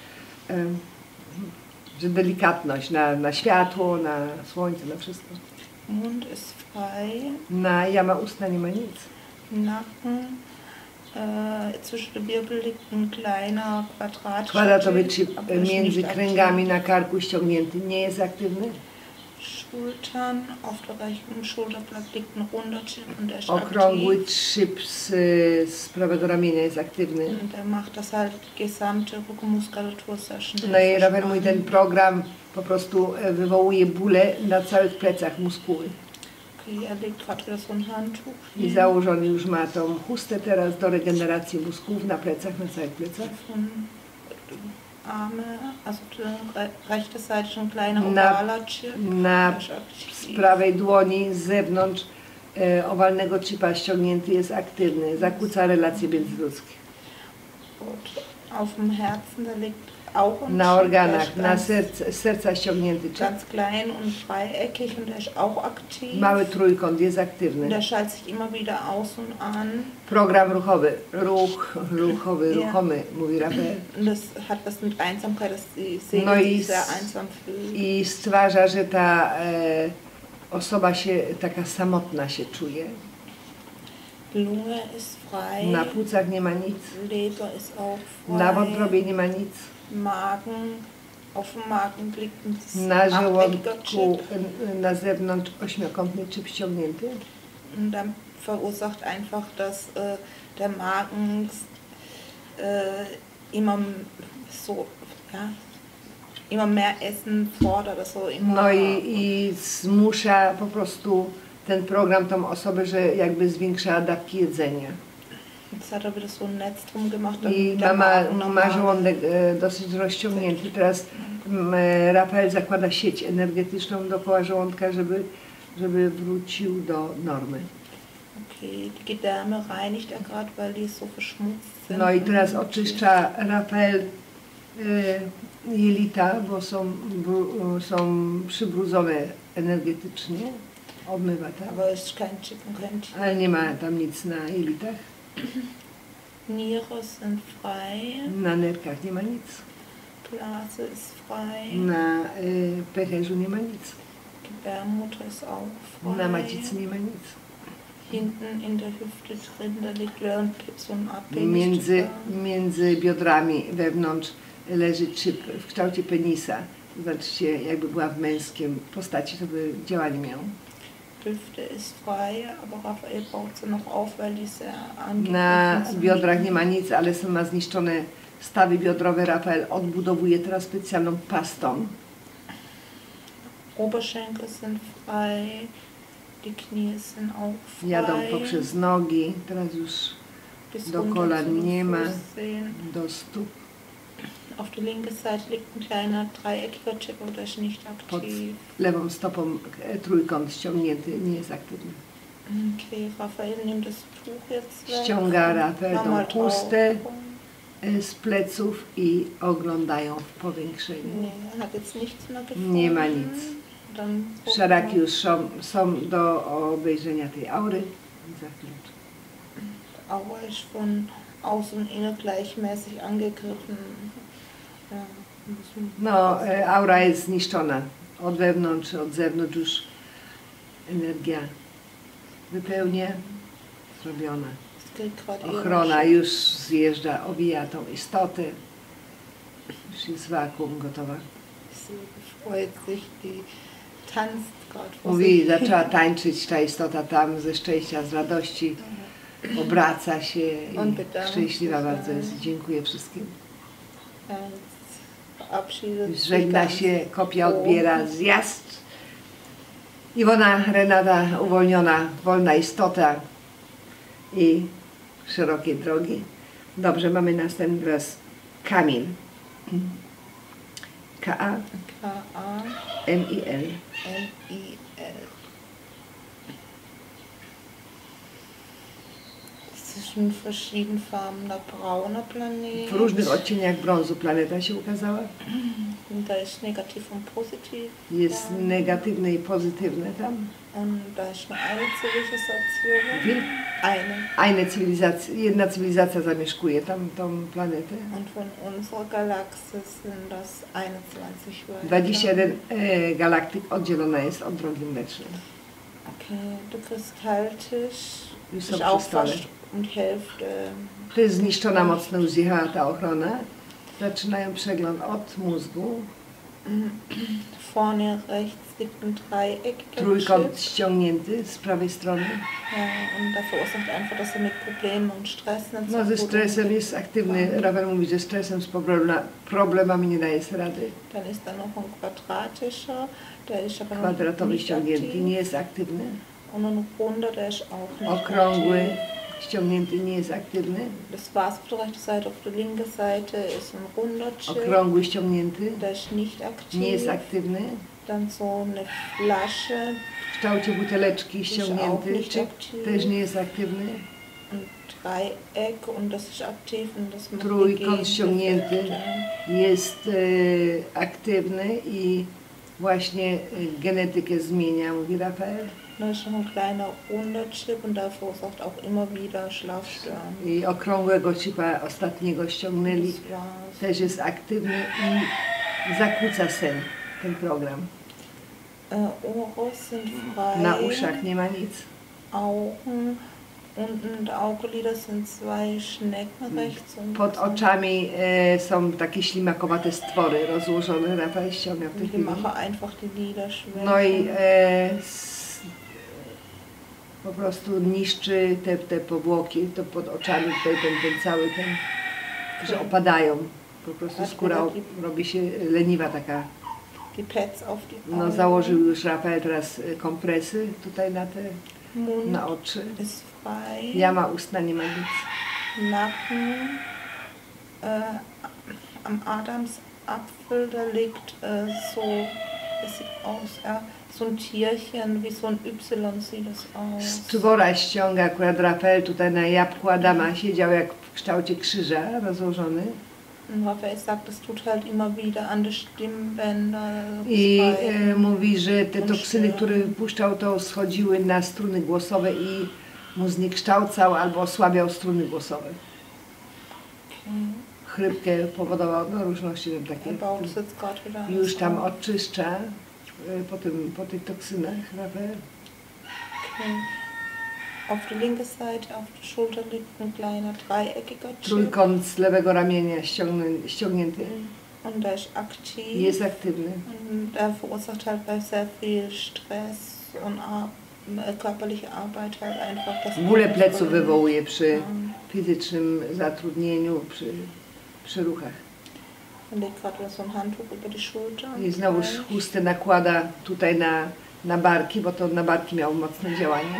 że delikatność na światło, na słońce, na wszystko. Mund ist frei. Na jama ustna nie ma nic. Nacken. Zwischen den Wirbel liegt ein kleiner quadratischer Kwadratowy Chip, czyp aber ist między nicht kręgami aktiv. na karku ściągnięty nie jest aktywny. Schultern, auf der rechten Schulterblatt liegt ein runder Chip und der ist Okrągły aktiv. czyp z prawego ramienia jest aktywny. Und der macht das halt die gesamte Rückenmuskulatur sehr schnell. No i Rafael mówi, verspannen. ten program po prostu wywołuje bóle na całych plecach muskuły. Okay, er legt gerade wieder so ein Handtuch I hin. założony już ma tą chustę teraz do regeneracji mózgów na plecach, na całych plecach. Von Arme, also auf der rechten Seite schon ein kleiner Na- ovaler Chip. Na Der ist aktiv. z prawej dłoni z zewnątrz owalnego chipa ściągnięty jest aktywny, zakłóca relacje międzyludzkie. Gut. Auf dem Herzen, da liegt auch ein Na Chip, der organach, ist na z serca ściągnięty chip. ganz klein und dreieckig und der ist auch aktiv. Mały trójkąt jest Und aktywny. der schaltet sich immer wieder aus und an. Program ruchowy, Ja. ruchomy, mówi Rafael. Und das hat was mit Einsamkeit, dass die Seele No sich i, sehr einsam fühlt. i stwarza, że ta osoba się taka samotna się czuje. Lunge ist frei. Na płucach nie ma nic, Leber ist auch frei. na wątrobie nie ma nic, Magen, auf dem Magen liegt ein na achteckiger żołądku Chip. na zewnątrz ośmiokątny chip ściągnięty. Und dann verursacht einfach, dass der Magen immer so, ja, immer mehr Essen fordert, also immer. No i zmusza po prostu ten program tą osobę, że jakby zwiększa dawki jedzenia. Jetzt hat er wieder so ein Netz drum gemacht, I der Magen ma normal- żołądek dosyć rozciągnięty. Teraz Rafael zakłada sieć energetyczną dookoła żołądka, żeby wrócił do normy. Okay, die Gedärme reinigt er gerade, weil die so verschmutzt sind. No i teraz oczyszcza Rafael jelita, bo są przybrudzone energetycznie. Obmywa tam. Aber es ist kein Chip und kein Chip. Ale nie ma tam nic na jelitach. Niere sind frei, Na nerkach nie ma nic. Blase ist frei, Na pęcherzu nie ma nic. Gebärmutter ist auch frei. Na macicy nie ma nic. Hinten in der Hüfte drin, da liegt wieder so ein Między biodrami wewnątrz leży chip w kształcie penisa. Zobaczcie, jakby była w męskim postaci, to by działanie miał. Hüfte ist frei, aber Raphael baut sie noch auf, weil die sehr Na angegriffen sind. biodrach nie ma nic, ale ma zniszczone stawy biodrowe. Rafael odbudowuje teraz specjalną pastą. Oberschenkel sind frei, die Knie sind auch frei. Jadą poprzez nogi, teraz już Bis do runter kolan zum nie ma, Fuß sehen. do stóp. Auf der linken Seite liegt ein kleiner dreieckiger Chip, aber der ist nicht Pod aktiv. lewą stopą trójkąt ściągnięty, nie jest aktywny. Okay, Raphael nimmt das Tuch jetzt weg. Ściąga Rafael tą Nochmal chustę drauf. z pleców i oglądają w powiększeniu. Nee, hat jetzt nichts mehr gefunden. Nie ma nic. Dann Szaraki już są do obejrzenia tej aury. Za chwileczkę. Aura ist von außen und innen gleichmäßig angegriffen. Ja, müssen- No, aura jest zniszczona. Od wewnątrz, od zewnątrz już energia wypełnia, zrobiona. Es gilt gerade ihre Ochrona już zjeżdża, owija tą istotę. Już jest wakuum gotowa. Sie freut sich, die tanzt gerade vor Mówi, sich. zaczęła tańczyć ta istota tam ze szczęścia, z radości. Obraca się i szczęśliwa bardzo jest. Dziękuję wszystkim. Ja, jetzt verabschiedet sich Żegna ganz się, kopia froh. odbiera, zjazd. Iwona, Renata, uwolniona, wolna istota i szerokie drogi. Dobrze, mamy następny raz Kamil. K-A-M-I-L. K-A-M-I-L. Zwischen verschiedenfarbener brauner Planet. W różnych odcieniach brązu planeta się ukazała. Und da ist negativ und positiv. Jest da. negatywne i pozytywne tam. Und da ist nur eine Zivilisation. Wie? Eine. Jedna cywilizacja zamieszkuje tam tą planetę. Und von unserer Galaxie sind das 21 weiter. 21 galaktyk oddzielona jest od drogi mlecznej. Okay, der Kristalltisch Już ist są auch przy stole. fast um die Hälfte. To jest zniszczona, mocno już zjechała ta ochrona. Zaczynają przegląd od mózgu. Vorne rechts liegt ein dreieckiger Trójkąt Chip. ściągnięty z prawej strony. Ja, und da verursacht einfach, dass er mit Problemen und Stress nicht so No ze gut stresem umgeht. jest aktywny. Rafael mówi, że stresem, z problemami nie daje sobie rady. Dann ist da noch ein quadratischer, der ist aber noch Kwadratowy nicht ściągnięty, aktiv. nie jest aktywny. Und ein runder, der ist auch nicht Okrągły, aktiv. ściągnięty, nie jest aktywny. Das war's auf der rechten Seite. Auf der linken Seite ist ein runder Chip. Okrągły ściągnięty, Der ist nicht aktiv. nie jest aktywny. Dann so eine Flasche. W kształcie buteleczki auch ściągnięty, nicht chip aktiv. też nie jest aktywny. Ein Dreieck und das ist aktiv und das macht die Trójkąt ściągnięty Gendefekte. jest aktywny i właśnie genetykę zmienia, mówi Rafael. Da ist noch ein kleiner runder Chip und der verursacht auch immer wieder Schlafstörungen. I okrągłego chipa ostatniego ściągnęli, Das war's. też jest aktywny i zakłóca sen, ten program. Ohren sind frei. Na uszach nie ma nic. Augen. Unten der Augenlider sind zwei Schnecken rechts und Pod oczami są takie ślimakowate stwory rozłożone. Rafael ściąga w tej die chwili. machen einfach die Lider schwer. No i po prostu niszczy te powłoki, to pod oczami tutaj ten cały ten, że opadają. Po prostu skóra robi się leniwa taka. Die Pads auf die No Augen. założył już Rafael teraz kompresy tutaj Mund na oczy. ist frei. Jama ustna nie ma nic. Nacken. Am Adamsapfel, da liegt so, das sieht aus, so ein Tierchen, wie so ein Y sieht das aus. Stwora ściąga akurat Rafael tutaj na jabłku Adama, siedział jak w kształcie krzyża rozłożony. Und Raphael sagt, das tut halt immer wieder an die Stimmbänder. I rein. mówi, że te toksyny, które wypuszczał, to schodziły na struny głosowe i mu zniekształcał albo osłabiał struny głosowe. Chrypkę powodował, no różności tam takie. Er baut es jetzt gerade wieder Już alles tam auf. oczyszcza po tych toksynach Rafael. Okay. Auf der linken Seite, auf der Schulter liegt ein kleiner dreieckiger Chip. Trójkąt z lewego ramienia ściągnięty. Und der ist aktiv. Jest aktywny. Und der verursacht halt bei sehr viel Stress und körperliche Arbeit halt einfach das. Bóle pleców wywołuje przy fizycznym zatrudnieniu, przy ruchach. Und legt gerade wieder so ein Handtuch über die Schulter. I znowu chustę nakłada tutaj na barki, bo to na barki miało mocne działanie.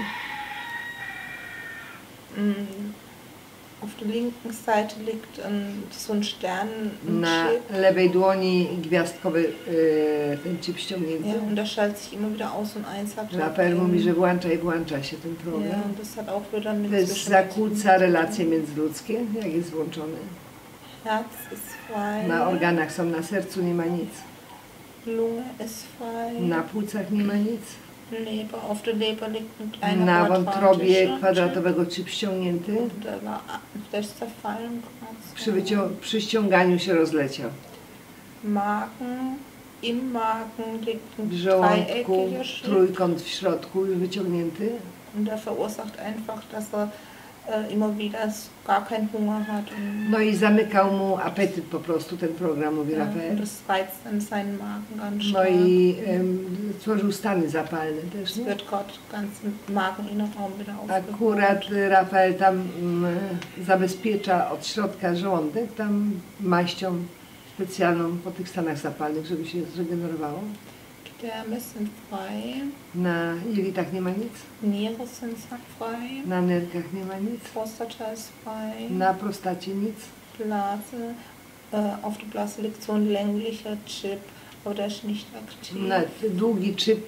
Auf der linken Seite liegt so ein Sternenchip. Na lewej dłoni gwiazdkowy ten chip ściągnięty. Ja, und der schaltet sich immer wieder aus und ein sagt. Rafael mówi, że włącza i włącza się ten Ja, program. und das hat auch wieder mit To zakłóca relacje międzyludzkie, jak jest włączony. Herz ist frei. Na organach są, na sercu nie ma nic. Lunge ist frei. Na płucach nie ma nic. Leber, auf der Leber liegt ein kleiner Na wątrobie quadratischer kwadratowego chip ściągnięty. Chip. Der ist zerfallen gerade. Przy ściąganiu się rozleciał. Magen, im Magen liegt ein W żołądku dreieckiger Chip. trójkąt w środku już wyciągnięty. Und der verursacht einfach, dass er immer wieder gar keinen Hunger hat. Und, No i zamykał mu apetyt po prostu ten program, mówi und Rafael. das reizt dann seinen Magen ganz No stark. i tworzył stany zapalne też, Es nie? wird gerade ganz im Mageninnenraum wieder aufgebaut. Akurat Rafael tam zabezpiecza od środka żołądek, tam maścią specjalną po tych stanach zapalnych, żeby się zregenerowało. Gedärme sind frei, Na jelitach nie ma nic, Niere sind frei, na nerkach nie ma nic, Prostata ist frei, na prostacie nic. Blase, auf der Blase liegt so ein länglicher Chip, aber der ist nicht aktiv. Długi chip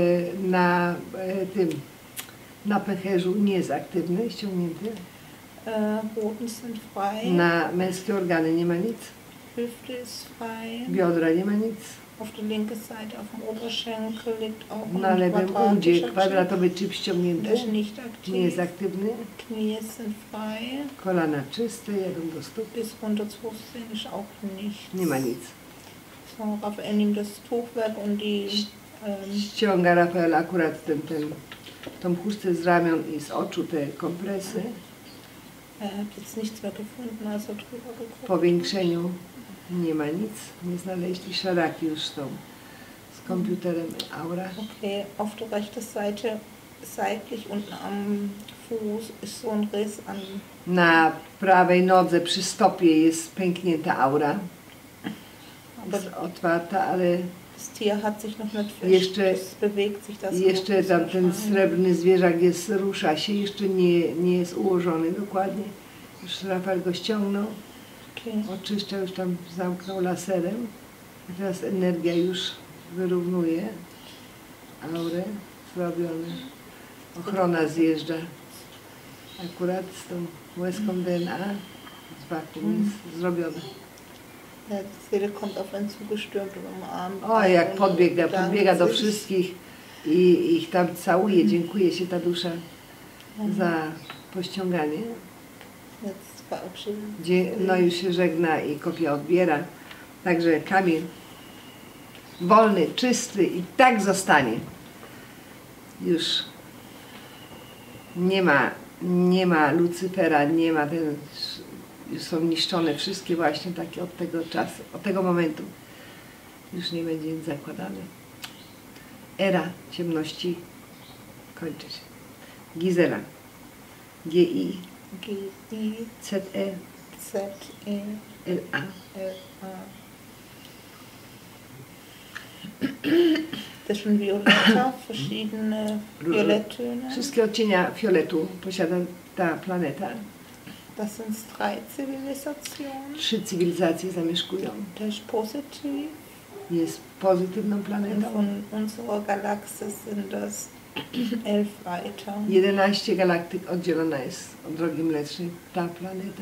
na pęcherzu nie jest aktywny, ściągnięty. Hoden sind frei, Na męskie organy nie ma nic, Hüfte ist frei, biodra nie ma nic. auf der linken Seite auf dem Oberschenkel liegt auch Na ein lewym udzie quadratischer Chip, kwadratowy chip der ściągnięty, ist nicht nie jest aktiv. aktywny. Knie sind frei, Kolana czyste, jadą do stóp, bis runter zu Fußzehen ist auch nichts. nie ma nic. So, Raphael nimmt das Tuch weg und die Ściąga Rafael akurat tą chustę z ramion i z oczu, te kompresy. er hat jetzt nichts mehr gefunden, als er drüber geguckt. Po większeniu nie ma nic, nie znaleźli, szaraki już są z komputerem Aura. Okay, auf der rechten Seite, seitlich unten am Fuß ist so ein Riss an. Na prawej nodze przy stopie jest pęknięta aura, Aber jest otwarta, ale Das Tier hat sich noch nicht Jeszcze, es bewegt sich das. jeszcze tam ten srebrny zwierzak jest, rusza się, jeszcze nie jest ułożony dokładnie. Już Rafael go ściągnął, Okay. oczyszcza, już tam zamknął laserem. A teraz energia już wyrównuje aurę, zrobione. Ochrona zjeżdża akurat z tą łezką DNA, z wakum jest zrobione. Der Seele kommt auf einen zugestürmt und umarmt. O, jak podbiega bedankt do sich. wszystkich i ich tam całuje, dziękuję się ta dusza za pościąganie. Jetzt verabschieden. No już się żegna i kopia odbiera. Także Kamil wolny, czysty i tak zostanie. Już nie ma Lucyfera, nie ma ten, już są niszczone wszystkie właśnie takie od tego czasu, od tego momentu. Już nie będzie nic zakładane. Era ciemności kończy się. Gizela. G-I-Z-E-L-A. Z-E-L-A. Das ist schon violetter, verschiedene Violetttöne. Wszystkie odcienia fioletu posiada ta planeta. Das sind 3 Zivilisationen. 3 cywilizacje zamieszkują. Der ist positiv. Jest pozytywną Und planetą. von unserer Galaxie sind das 11 weiter. 11 galaktyk oddzielona jest od Drogi Mlecznej ta planeta.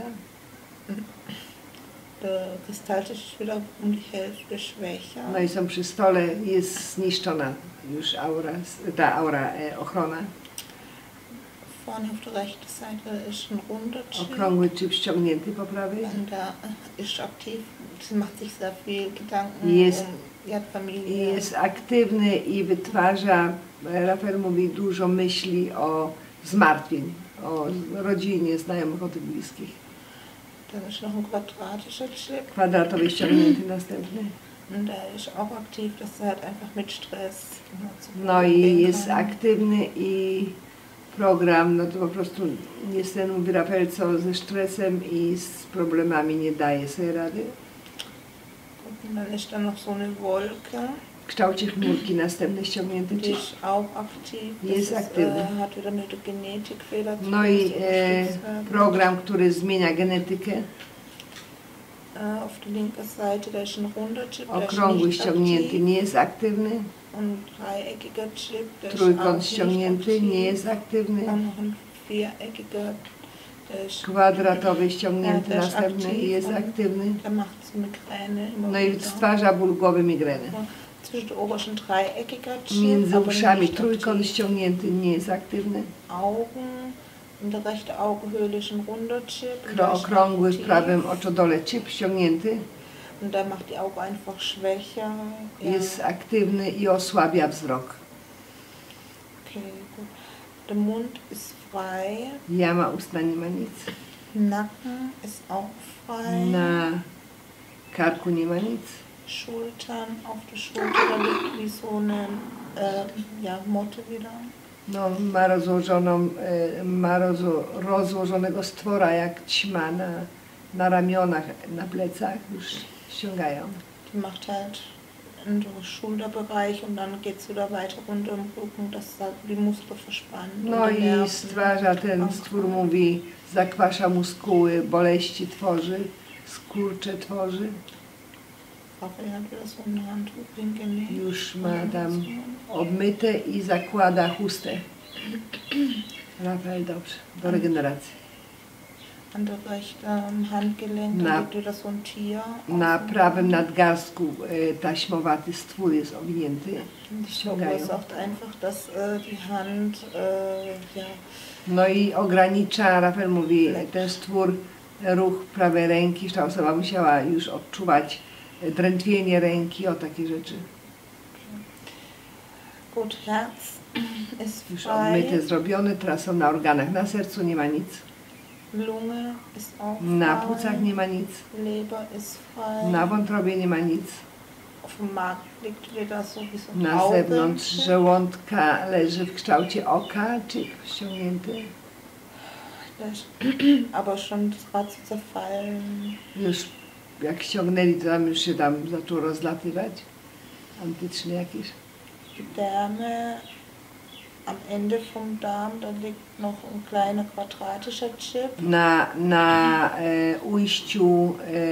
Der Kristalltisch ist wieder um die Hälfte schwächer. No i są przy stole, jest zniszczona już aura, ta aura, ochrona. Vorne auf der rechten Seite ist ein runder Chip. Okrągły chip ściągnięty po prawej. Und da ist aktiv. Sie macht sich sehr viel Gedanken Jest, um ihre Familie. jest aktywny i wytwarza, Rafael mówi, dużo myśli o zmartwień, o rodzinie, znajomych, o tych bliskich. Dann ist noch ein quadratischer Chip. Kwadratowy ściągnięty następny. Und der ist auch aktiv, dass er halt einfach mit Stress zu No i umgehen jest kann. aktywny i program, no to po prostu jest ten, mówi Rafael, co ze stresem i z problemami nie daje sobie rady. Und dann ist da noch so eine Wolke, W kształcie chmurki następny ściągnięty die chip. ist auch aktiv. Jest aktywny. Hat wieder mit der Genetikfehler zu No i unterstützt werden. program, który zmienia genetykę, Auf der linken Seite, da ist ein runder Chip, der ist okrągły nicht ściągnięty, aktiv. nie jest aktywny, Und dreieckiger Chip, der ist trójkąt auch nicht ściągnięty, aktiv. nie jest aktywny, Und noch ein viereckiger, der ist kwadratowy ściągnięty Ja, też następny i jest aktiv. aktywny. der macht so Migräne immer No i wieder. stwarza ból głowy, migreny. Zwischen den obersten dreieckiger Chip, Między aber uszami nicht trójkąt aktiv. ściągnięty, nie jest aktywny. Augen, in der rechten Augenhöhle ist ein runder Chip. und der ist Okrągły w aktiv. prawym oczodole chip ściągnięty, Und der macht die Augen einfach schwächer. Ja. jest aktywny i osłabia wzrok. Okay, gut. Der Mund ist frei, Jama ustna nie ma nic, Nacken ist auch frei, na karku nie ma nic, Schultern, auf der Schulter da liegt wie so eine ja, Motte wieder. no, ma rozłożonego stwora jak ćma na ramionach, na plecach, już ściągają. Die macht halt in den Schulterbereich und dann geht es wieder weiter runter im Rücken, dass da die Muskeln verspannen. No und die i Nerven. stwarza, ten stwór mówi, zakwasza muskuły, boleści tworzy, skurcze tworzy. Rafael hat wieder so ein Handtuch hingelegt. Już ma tam obmyte i zakłada chustę. Rafael, dobrze, do regeneracji. An der rechten Handgelenk Na- da liegt wieder so ein Tier. Na prawym nadgarstku taśmowaty stwór jest owinięty. Und ich ściągają. verursacht einfach, dass die Hand ja, No i ogranicza, Rafael mówi, ten stwór, ruch prawej ręki, że ta osoba musiała już odczuwać drętwienie ręki, o takie rzeczy. gut, Herz ist Już obmyte, frei, zrobione, teraz są na organach, na sercu nie ma nic, Lunge ist auch na frei, płucach nie ma nic, Leber ist frei, na wątrobie nie ma nic, auf dem Magen liegt wieder so wie so ein na zewnątrz Auge. żołądka leży w kształcie oka, czy ściągnięty. Das ist aber schon gerade zu zerfallen. Już jak ściągnęli, to tam już się tam zaczął rozlatywać. antyczny jakiś. Die Därme, am Ende vom Darm, da liegt noch ein kleiner quadratischer Chip. Na ujściu,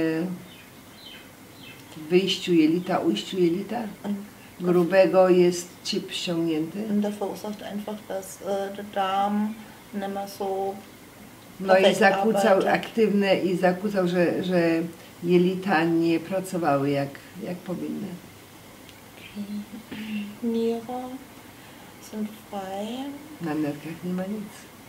wyjściu jelita, ujściu jelita Und, grubego jest chip ściągnięty. und das verursacht einfach, dass der Darm nicht mehr so No i perfekt zakłócał arbeitet. aktywne i zakłócał, że jelita nie pracowały jak powinny. Niere sind frei, Na nerkach nie ma nic.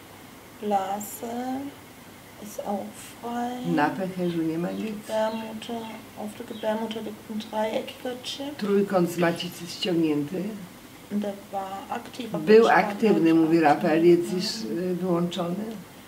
Blase ist auch frei. Na pęcherzu nie ma nic. Gebärmutter, auf der Gebärmutter liegt ein dreieckiger Chip. Trójkąt z macicy ściągnięty. Und der war aktiv. aber Był gespannt aktywny, hat. mówi Rafael, jest już wyłączony.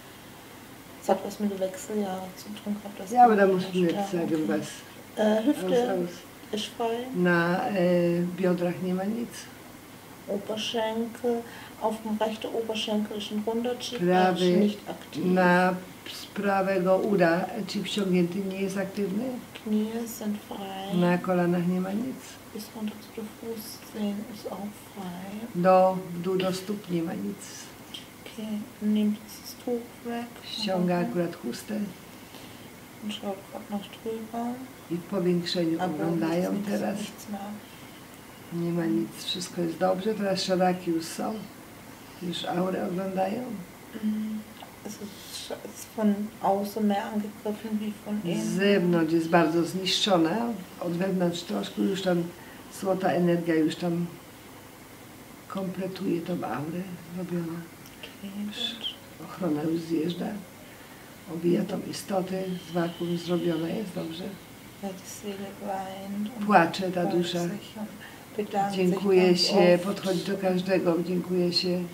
Das hat was mit dem Wechseljahr zu tun gehabt. dass Ja, aber da die muss man jetzt Stärke- sagen, was Hüfte aus. ist frei, Na biodrach nie ma nic. Oberschenkel, auf dem rechten Oberschenkel ist ein runder Chip, der Prawy, ist nicht aktiv. z prawego uda chip ściągnięty nie jest aktywny. Knie sind frei, Na kolanach nie ma nic. bis runter zu den Fußzehen ist auch frei. W dół do stóp nie ma nic. Okay, nehmt das Tuch weg Ściąga akurat chustę und schaut gerade noch drüber. i w powiększeniu Aber oglądają nichts, teraz. nichts mehr. Nie ma nic, wszystko jest dobrze. Teraz szaraki już są. Już aurę oglądają. Es ist von außen mehr angegriffen wie von Z innen. zewnątrz jest bardzo zniszczona. Od wewnątrz troszkę już tam złota energia już tam kompletuje tą aurę zrobiona. Okay, gut. Ochrona już zjeżdża. Obija tą istotę. Z wakuum zrobiona jest dobrze. Ja, die Seele weint und Płacze ta freut dusza. sich und bedankt Dziękuję sich się, ganz oft. podchodzi do każdego, dziękuję się, Ja,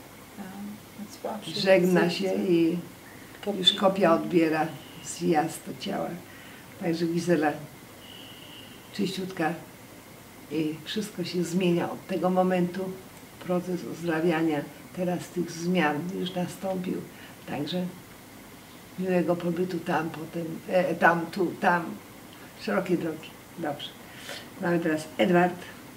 und verabschiedet żegna sich się so. i już kopia odbiera zjazd do ciała. Także Gizela czyściutka i wszystko się zmienia od tego momentu. Proces uzdrawiania teraz tych zmian już nastąpił. Także miłego pobytu tam, potem tam, tu, tam. Szerokie drogi. Dobrze. Mamy teraz Edward,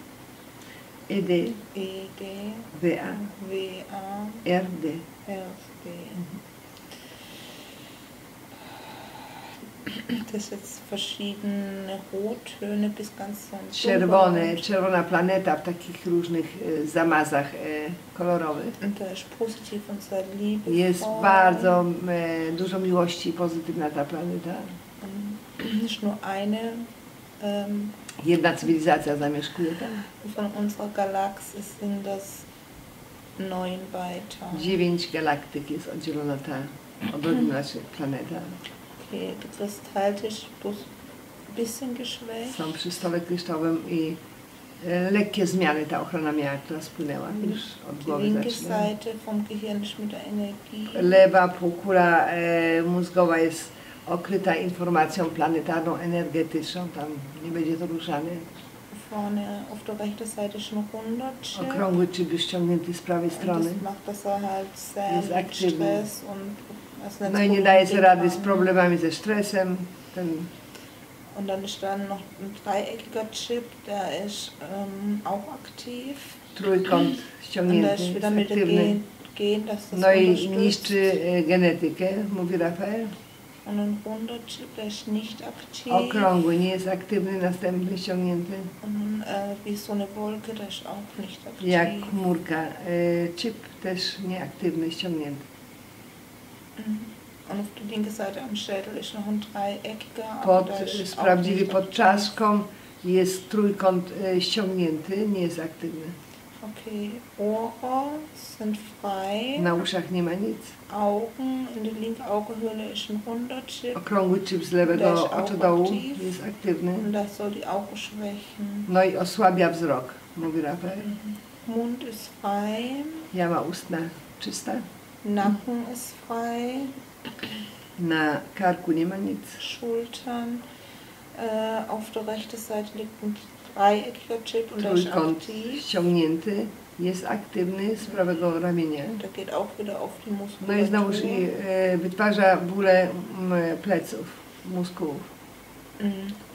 Edy, ED, WA, WA, RD. RD. Das jetzt verschiedene Rottöne bis ganz so ein Czerwona planeta w takich różnych zamazach kolorowych. Und da ist positiv und sehr liebevoll. Jest bardzo dużo miłości pozytywna ta planeta. Nicht nur eine Jedna cywilizacja zamieszkuje tam. von unserer Galaxie sind das 9 weiter. 9 galaktyk jest oddzielona ta odrobina planeta. Okay, der Kristall ist bloß ein bisschen geschwächt. Są przy stole kryształowym i lekkie zmiany ta ochrona miała, która spłynęła już od Die głowy linke zaczyna. Seite vom Gehirn ist mit der Energie. Lewa półkula mózgowa jest okryta informacją planetarną, energetyczną, tam nie będzie to ruszane. Vorne auf der rechten Seite ist noch 100 Chip. Okrągły czyby ściągnięty z prawej Und strony. das macht, dass er halt sehr Jest mit aktywny. Stress und also No i nie daje sobie rady z problemami ze stresem. Ten Und dann ist dann noch ein dreieckiger Chip, der ist auch aktiv. trójkąt Und der ściągnięty, ist jest wieder mit der aktywny. Gen, dass das No i unterstützt. niszczy genetykę, mówi Rafael. Und ein runder Chip, der ist nicht aktiv. Okrągły, nie jest aktywny, następny ściągnięty. Und wie so eine Wolke, der ist auch nicht aktiv. Jak chmurka. Chip też nieaktywny, ściągnięty. Und auf der linken Seite am Schädel ist noch ein dreieckiger. Pod, aber der ist auch sprawdziwie nicht pod aktiv. czaszką jest trójkąt ściągnięty, nie jest aktywny. Okay, Ohren sind frei. Na uszach nie ma nic. Augen, in der linken Augenhöhle ist ein runder Chip. Okrągły czyp z Der lewego ist auch oczodołu aktiv. jest aktywny. Und das soll die Augen schwächen. No i osłabia wzrok, mówi Rafael. Mund ist frei. Jama ustna czysta. Nacken ist frei. Na karku nie ma nic. Schultern. Auf der rechten Seite liegt ein dreieckiger Chip und der ist Trójkąt aktiv. ściągnięty, jest aktywny z prawego ramienia. Der geht auch wieder auf die Muskulatur. No i znowuż wytwarza bóle pleców, mózgów.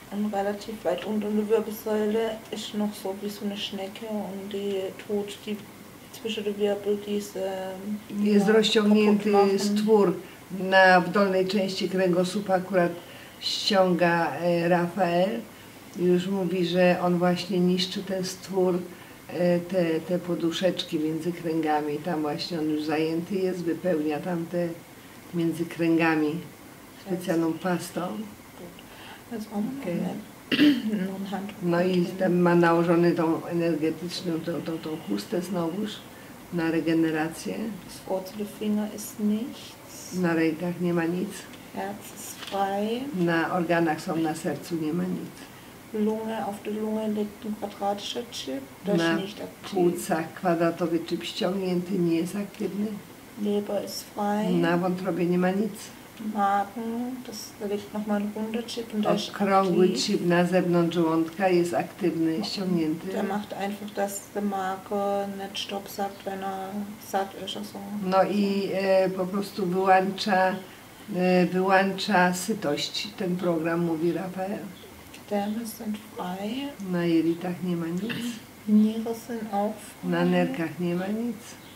Und relativ weit unter der Wirbelsäule ist noch so wie so eine Schnecke und die tut die zwischen den Wirbel diese Jest rozciągnięty kaputt machen. stwór w dolnej części kręgosłupa, akurat ściąga Rafael. Już mówi, że on właśnie niszczy ten stwór, te poduszeczki między kręgami. Tam właśnie on już zajęty jest, wypełnia tam te między kręgami specjalną pastą. Okay. No i tam ma nałożony tą energetyczną, tą chustę znowuż na regenerację. Das vordere Finger ist nichts. Na rękach nie ma nic. Herz ist frei. Na organach są, na sercu nie ma nic. Lunge, auf der Lunge liegt ein quadratischer Chip, das Na ist nicht aktiv. płucach kwadratowy czyp ściągnięty, nie jest aktywny. Leber ist frei. Na wątrobie nie ma nic. Magen, da liegt nochmal ein runder Chip und der ist Okrągły aktiv. chip na zewnątrz żołądka jest aktywny, ściągnięty. Der macht einfach, dass der Marker nicht Stopp sagt, wenn er satt ist oder so. No i po prostu wyłącza sytość. Ten program, mówi Rafael. Gedärme sind frei. Na jelitach nie ma nic. Niere sind auch frei. Na nerkach nie ma nic.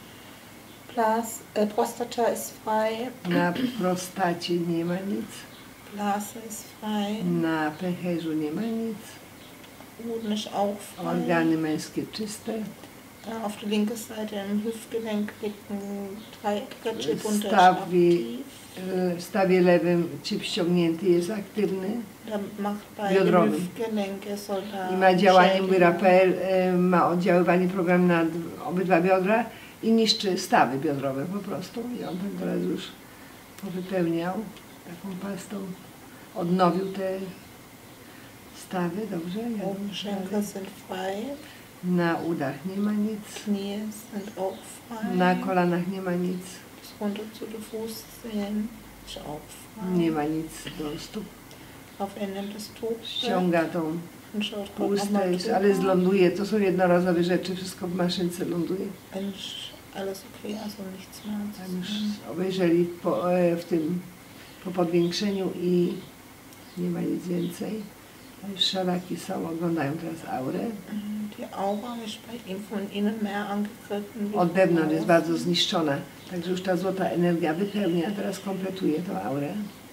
Prostata ist frei. Na prostacie nie ma nic. Blase ist frei. Na pęcherzu nie ma nic. Hoden ist auch frei. Organy męskie czyste. Auf der linken Seite im Hüftgelenk liegt ein dreieckiger Chip und der ist Stawi, aktiv. w stawie lewym chip ściągnięty jest aktywny Der macht beide biodrowym. Hüftgelenke, soll da I ma działanie, mówi schädigen. Rafael, ma oddziaływanie program na obydwa biodra i niszczy stawy biodrowe po prostu. I on ten teraz już powypełniał taką pastą, odnowił te stawy, dobrze? Oberschenkel sind frei. Na udach nie ma nic, Knie sind auch frei. na kolanach nie ma nic, Bis runter zu den Fußzehen ist auch frei. nie ma nic do stóp. Auf Ende des Tuchs. Ściąga tą Und schaut grad pustę, nochmal ale drüber. zląduje. To są jednorazowe rzeczy, wszystko w maszynce ląduje. Ist alles okay, also nichts mehr zu Tam już sehen. obejrzeli po podwiększeniu i nie ma nic więcej. A już szaraki są, oglądają teraz aurę. Die Aura ist bei ihm von innen mehr angegriffen. wie Od von wewnątrz jest außen. bardzo zniszczona. Także już ta złota energia wypełnia, teraz kompletuje tą aurę.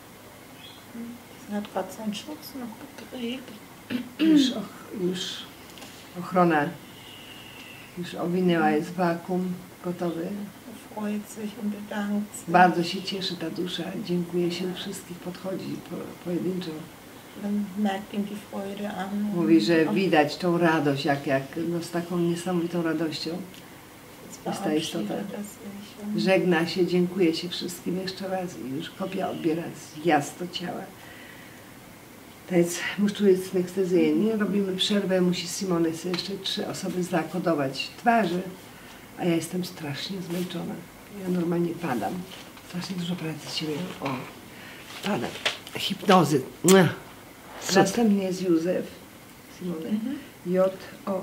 Er hat gerade seinen Schutz noch gekriegt. Już ochrona już owinęła, jest wakuum gotowy. Er freut sich und bedankt sich. Bardzo się cieszy ta dusza, dziękuję się, wszystkich podchodzi pojedynczo. Dann merkt ihm die Freude an. Mówi, że Und widać tą radość, jak no, z taką niesamowitą radością. jetzt ist ta istota. verabschiedet er sich. Und Żegna się, dziękuję się wszystkim jeszcze raz i już kopia odbiera zjazd do ciała. Teraz muszczujemy anestezję. Robimy przerwę, musi Simone sobie jeszcze 3 osoby zakodować twarzy, a ja jestem strasznie zmęczona. Ja normalnie padam. Strasznie dużo pracy się robi. O, padam. Hipnozy. Następnie jest Józef. Simone. J-O-Z-E-F.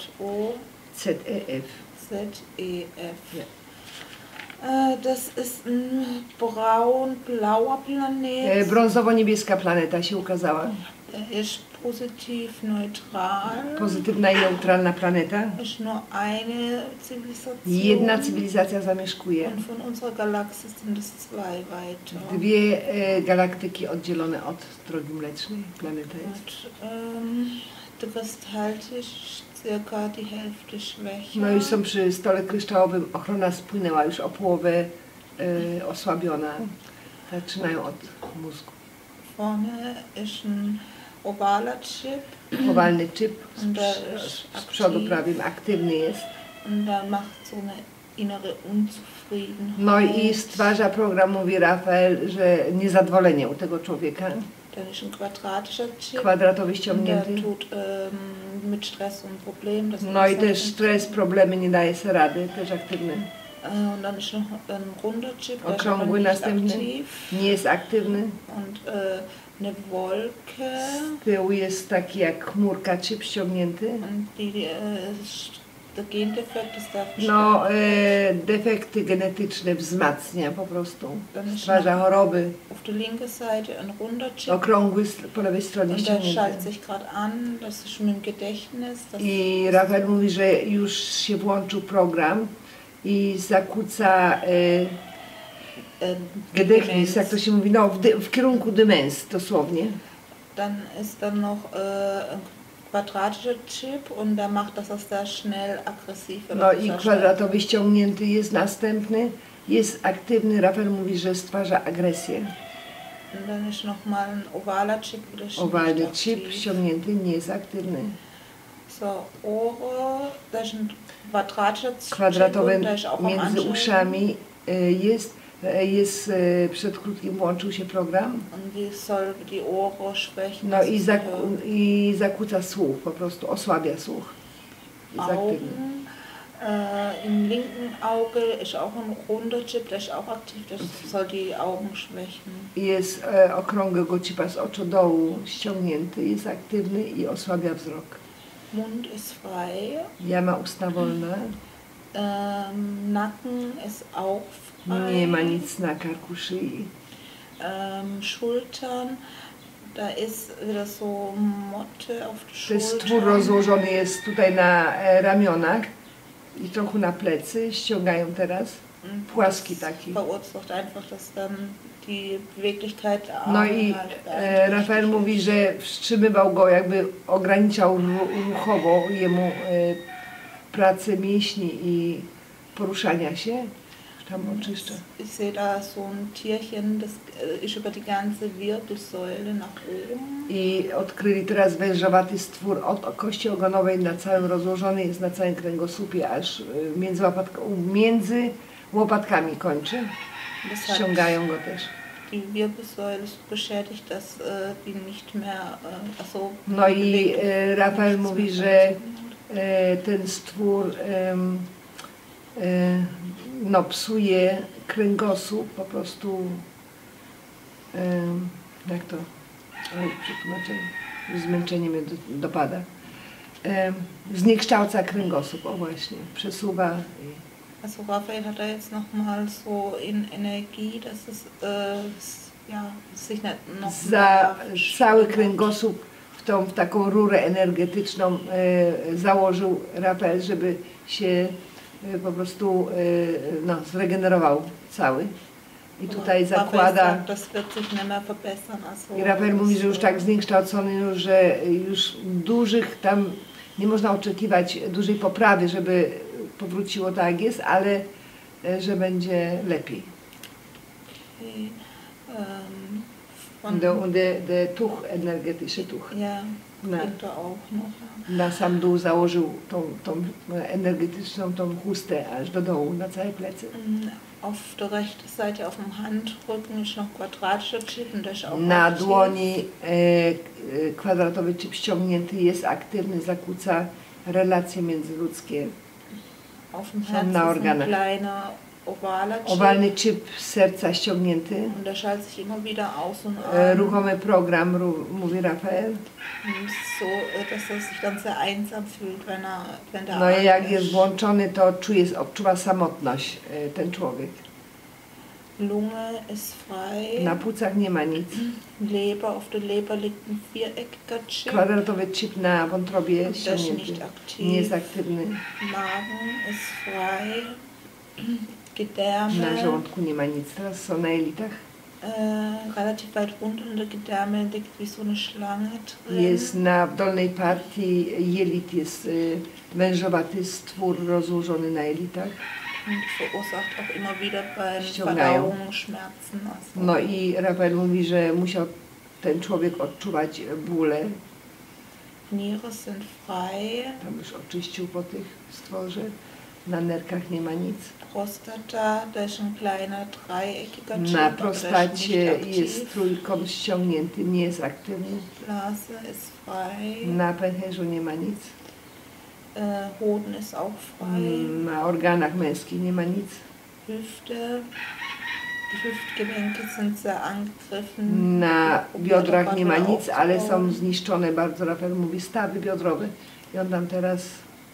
J-O-Z-E-F. Das ist ein braun-blauer Planet. Brązowo-niebieska planeta się ukazała. Er ist positiv neutral. Pozytywna i neutralna planeta. Ist nur eine Zivilisation. Jedna cywilizacja zamieszkuje. Und von unserer Galaxie sind es 2 weiter. 2 galaktyki oddzielone od Drogi Mlecznej. Planeta jest. Der Kristalltisch circa die Hälfte schwächer. No i są przy stole kryształowym. Ochrona spłynęła już o połowę osłabiona. Zaczynają od mózgu. Vorne ist ein ovaler Chip. Owalny chip Und der z ist przodu aktiv. prawie aktywny jest. Und da macht so eine innere Unzufriedenheit. No i stwarza program, mówi Rafael, że niezadowolenie u tego człowieka. Dann ist ein quadratischer Chip. Kwadratowy Und der ściągnięty. tut mit Stress und Problem. Das No i ist też stres, problemy, nie daje sobie rady, też aktywny. Und dann ist noch ein runder Chip, der ist aber Okrągły nicht następny, aktiv. nie jest aktywny. Und eine Wolke. Z tyłu jest taki jak chmurka, chip ściągnięty. Und die der Gendefekt ist da No, defekty genetyczne wzmacnia po prostu. Dann ist Stwarza noch choroby. auf der linken Seite ein runder Chip. Okrągły po lewej stronie Und der schaltet ściągnięty. sich gerade an, das ist mit dem Gedächtnis. Das I Rafael mówi, że już się włączył program i zakłóca Gedächtnis, Demenz. jak to się mówi, no w kierunku demens dosłownie. Dann ist dann noch ein quadratischer Chip und der macht, dass das da schnell aggressiv wird. No i kwadratowy ściągnięty jest następny, jest aktywny. Rafael mówi, że stwarza agresję. Und dann ist nochmal ein ovaler Chip. Der ist Owalny nicht chip aktiv. ściągnięty nie jest aktywny. So, Ohren, da ist ein quadratischer Chip Kwadratowy und der ist auch am między Anschalten. uszami jest przed krótkim włączył się program. Und die soll die Ohren schwächen. No dass i, sie hören. i zakłóca słuch, po prostu osłabia słuch. Jest aktywny. Augen. Im linken Auge ist auch ein runder Chip, der ist auch aktiv, das soll die Augen schwächen. Jest okrągłego chipa z oczodołu ściągnięty, jest aktywny i osłabia wzrok. Mund ist frei, Jama ustna wolna, Nacken ist auch frei. nie ma nic na karku szyi. Schultern, da ist wieder so Motte auf den To jest Schultern. stwór rozłożony jest tutaj na ramionach i trochę na plecy, ściągają teraz. Und Płaski das taki. verursacht einfach, dass dann die Beweglichkeit der No Arme i halt Rafael mówi, że wstrzymywał go, jakby ograniczał ruchowo jemu pracę mięśni i poruszania się. Tam oczyszcza. Ich sehe da so ein Tierchen, das ist über die ganze Wirbelsäule nach oben. I odkryli teraz wężowaty stwór od kości ogonowej na całym rozłożony, jest na całym kręgosłupie, aż między łopatkami kończy. Das hat Ściągają go też. die Wirbelsäule so beschädigt, dass die nicht mehr, also No i Bewegung Rafael nichts mówi, mehr że funktioniert. ten stwór no, psuje kręgosłup, po prostu jak to przetłumaczenie, zmęczenie mnie dopada. Zniekształca kręgosłup, o właśnie, przesuwa. Also Raphael hat da jetzt nochmal so in Energie, dass es ja, sich nicht noch Za mehr cały verschlimmert. kręgosłup w taką rurę energetyczną założył Rafael, żeby się po prostu no, zregenerował cały. I tutaj Raphael zakłada. sagt, das wird sich nicht mehr verbessern. Also I Rafael mówi, że już tak zniekształcony, już, że już dużych tam nie można oczekiwać dużej poprawy, żeby powróciło tak jak jest, ale że będzie lepiej. Von, De tuch energetyczny tuch. ja, Na, hinter auch noch. na sam dół założył tą energetyczną tą chustę aż do dołu, na całe plecy. Auf der rechten Seite auf dem Handrücken ist noch quadratischer Chip und der ist auch Na aktiv. dłoni kwadratowy chip ściągnięty jest aktywny, zakłóca relacje międzyludzkie. Auf dem Schon Herz na ist ein organach. kleiner ovaler Chip Owalny chip serca ściągnięty. und der schaltet sich immer wieder aus und an. Ruchomy program, mówi Rafael. Und so, dass er sich dann sehr einsam fühlt, wenn der No i jak Arm jest włączony, to odczuwa samotność ten człowiek. Lunge ist frei. Na płucach nie ma nic. Leber, auf der Leber liegt ein viereckiger Chip. Kwadratowy chip na wątrobie Der ist ściągnięty. nicht Nie jest aktiv. aktywny. Magen ist frei. Na Gedärme. żołądku nie ma nic. Teraz są na jelitach. Relativ weit unten in der Gedärme liegt wie so eine Schlange drin. Jest na dolnej partii jelit jest wężowaty stwór rozłożony na jelitach. Und verursacht auch immer wieder beim Ściągają. Verdauung Schmerzen. Also No i Rafael mówi, że musiał ten człowiek odczuwać bóle. Niere sind frei. Tam już oczyścił po tych stworze. Na nerkach nie ma nic. Prostata, da ist ein kleiner dreieckiger Chip, Na aber der ist prostacie nicht jest aktiv. trójkąt ściągnięty, nie jest aktywny. Blase ist frei. Na pęcherzu nie ma nic. Hoden ist auch frei. Na organach męskich nie ma nic. Hüfte. Die Hüftgelenke sind sehr angegriffen. Na biodrach nie ma Biodra nic, ale są aufgebaut. zniszczone bardzo, Rafael mówi, stawy biodrowe. I on tam teraz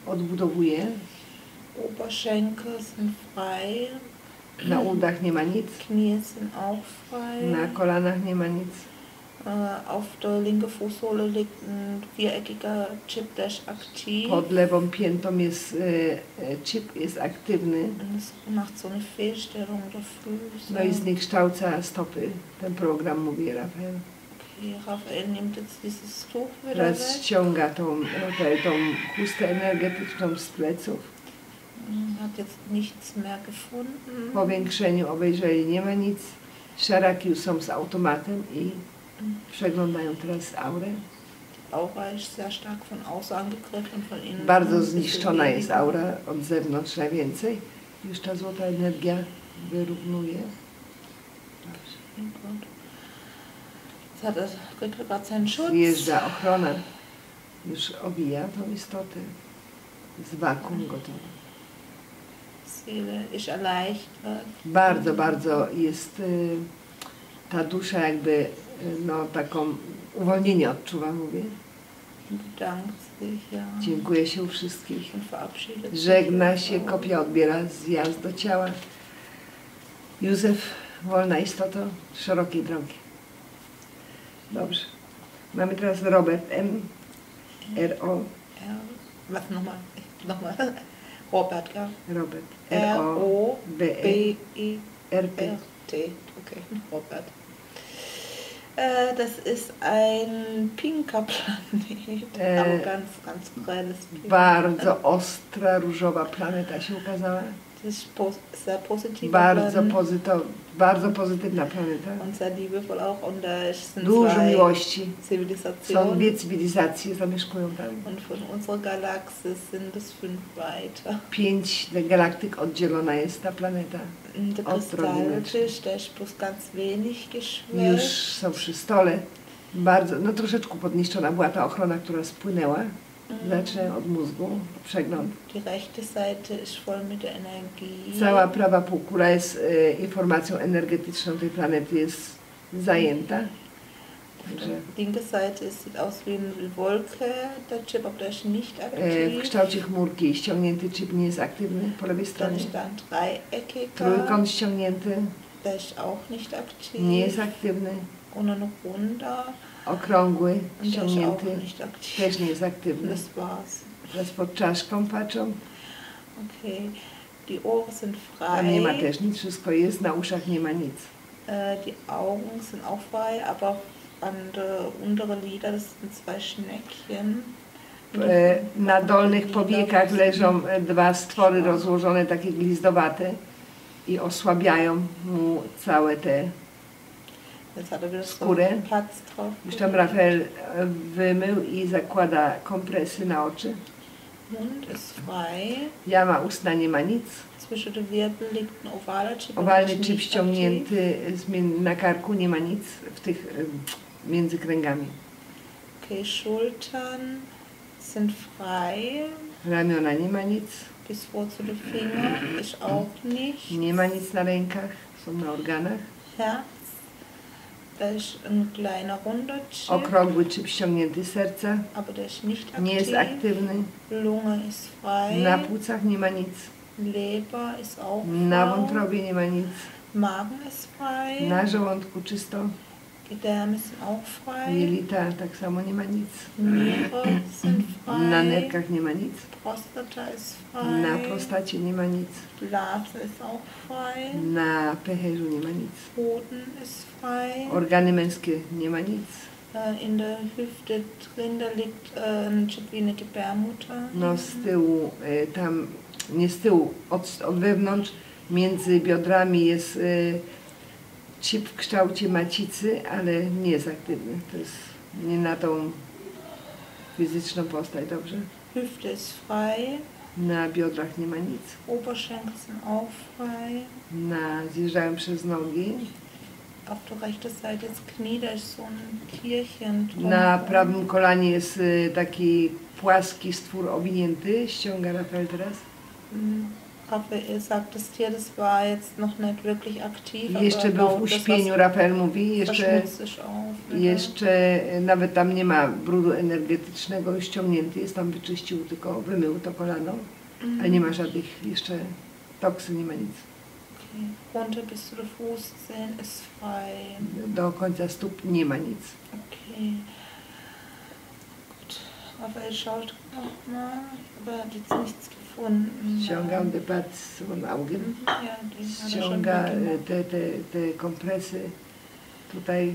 odbudowuje. Oberschenkel sind frei. Na udach nie ma nic. Knie sind auch frei. Na kolanach nie ma nic. Auf der linken Fußsohle liegt ein viereckiger Chip, der ist aktiv. Pod lewą piętą jest chip, jest aktywny. Und es macht so eine Fehlstellung der Füße. No i zniekształca stopy. Ten program, mówi Rafael. Okay, Rafael nimmt jetzt dieses Tuch wieder Teraz weg. ściąga tą chustę energetyczną z pleców. Hat jetzt nichts mehr gefunden. Po większeniu obejrzeli, nie ma nic. Szarakiu są z automatem i przeglądają teraz aurę. Die Aura ist sehr stark von außen angegriffen, von innen. Bardzo ein bisschen zniszczona jest weniger. aura od zewnątrz najwięcej. Już ta złota energia wyrównuje. Gut. Jetzt hat er, kriegt er gerade seinen Schutz. Zjeżdża ochrona. Już owija tą istotę. Z wakum gotowa. Seele ist erleichtert. Bardzo, bardzo jest ta dusza jakby no taką uwolnienie odczuwa, mówię. Bedankt sich, ja. Dziękuję się u wszystkich. Und verabschiedet sich. Żegna się, kopia odbiera zjazd do ciała. Józef, wolna istoto, szerokiej drogi. Dobrze. Mamy teraz Robert M. R.O. Was nochmal? Nochmal. Robert, ja. Robert. R-O-B-E-R-T. R.P. Okay, Robert. Das ist ein pinker Planet, aber ganz grelles Pink. Bardzo ostra, różowa planeta się ukazała. Das ist sehr positiv. Bardzo pozytywna planeta. Und sehr liebevoll auch. Und da sind Dużo zwei miłości. Są Zivilisationen. dwie cywilizacje, zamieszkują tam. Und von unserer Galaxie sind es 5 weiter. 5 galaktyk oddzielona jest ta planeta. Der Od drobineczki. Kristalltisch, der ist bloß ganz wenig Już geschwellt. są przy stole. Bardzo, no troszeczkę podniszczona była ta ochrona, która spłynęła. Zacznę od mózgu, przegląd. Die rechte Seite ist voll mit der Energie. Cała prawa półkula jest informacją energetyczną tej planety, jest zajęta. Także Die linke Seite sieht aus wie eine Wolke, der Chip, aber der ist nicht w aktiv. kształcie chmurki ściągnięty chip nie jest aktywny po lewej Dann stronie. ist da ein dreieckiger, Trójkąt ściągnięty der ist auch nicht aktiv. nie jest aktywny. Und ein runder, Okrągły und der ist auch ściągnięty nicht aktiv. też nie jest aktywny. Das war's. Teraz pod czaszką patrzą. Okay, die Ohren sind Tam nie ma frei. też nic, wszystko jest, na uszach nie ma nic. Die Augen sind auch frei, aber an der unteren Lider, das sind 2 Schneckchen. Na dolnych powiekach leżą 2 stwory rozłożone, takie glizdowate i osłabiają mu całe te. Jetzt hat er wieder so Skórę. einen Platz drauf. Już tam Rafael wymył i zakłada kompresy na oczy. Mund ist frei. Jama ustna nie ma nic. Zwischen den Wirbeln liegt ein ovaler Chip. Owalny der ist chip nicht ściągnięty na karku, nie ma nic w tych między kręgami. aktiv. Okay, Schultern sind frei. Ramiona nie ma nic, Bis vor zu den Fingern ist auch nicht. nie ma nic na rękach, są na organach. Herz. Da ist ein kleiner runder Chip, Okrągły chip ściągnięty z serca, aber der ist nicht aktiv. nie jest aktywny. Lunge ist frei. Na płucach nie ma nic, Leber ist auch na frei. wątrobie nie ma nic, Magen ist frei. na żołądku czysto, Gedärme sind auch frei. jelita tak samo nie ma nic, Niere sind frei. na nerkach nie ma nic, Prostata ist na frei. prostacie nie ma nic, Blase ist auch frei. na pęcherzu nie ma nic, Hoden ist frei. organy męskie nie ma nic, In der Hüfte drin, da liegt ein Chip wie eine Gebärmutter. no z tyłu, tam, nie z tyłu, od wewnątrz, między biodrami jest chip w kształcie macicy, ale nie jest aktywny, to jest nie na tą fizyczną postać, dobrze? Hüfte ist frei. Na biodrach nie ma nic, Oberschenkel sind auch frei. zjeżdżają przez nogi, Auf der rechten Seite das Knie, da ist so ein Tierchen drum. na prawym kolanie jest taki płaski stwór owinięty, ściąga Rafael teraz. Raphael sagt, das Tier, das war jetzt noch nicht wirklich aktiv. Jeszcze był w uśpieniu, Rafael mówi, jeszcze nawet tam nie ma brudu energetycznego już ściągnięty, jest tam wyczyścił, tylko wymył to kolano, ale nie ma żadnych jeszcze toksyn, nie ma nic. Okay. Runter bis zu den Fußzehen ist frei. Do końca stóp nie ma nic. Okay. Gut. Raphael schaut nochmal, aber hat jetzt nichts gefunden. Ściągam te pads von Augen. Ja, ściąga te kompresy tutaj.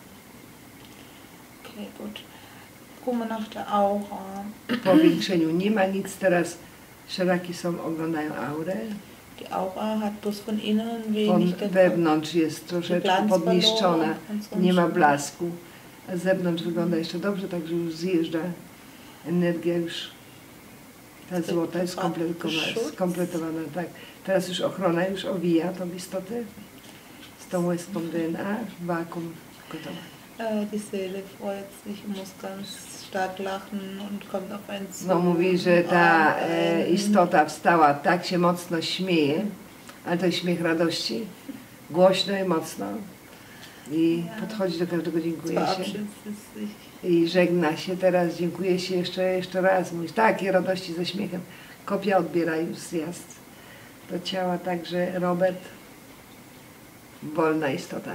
Okay, gut. Gucken wir nach der Aura. Po większeniu nie ma nic, teraz szeraki są, oglądają aurę. Die Aura hat bloß von innen wenig. Wewnątrz jest troszeczkę podniszczona, nie ma blasku. A z zewnątrz wygląda jeszcze dobrze, także już zjeżdża energia, już ta złota jest skompletowana. Tak. Teraz już ochrona już owija tą istotę z tą łezką DNA, wakum gotowa. Die Seele freut sich, muss ganz stark lachen und kommt auf einen zu. No mówi, że ta istota wstała, tak się mocno śmieje, ale to jest śmiech radości, głośno i mocno. I podchodzi do każdego, dziękuję się. I żegna się teraz, dziękuję się jeszcze raz. Mówi, takie radości ze śmiechem. Kopia odbiera już zjazd do ciała, także Robert, wolna istota.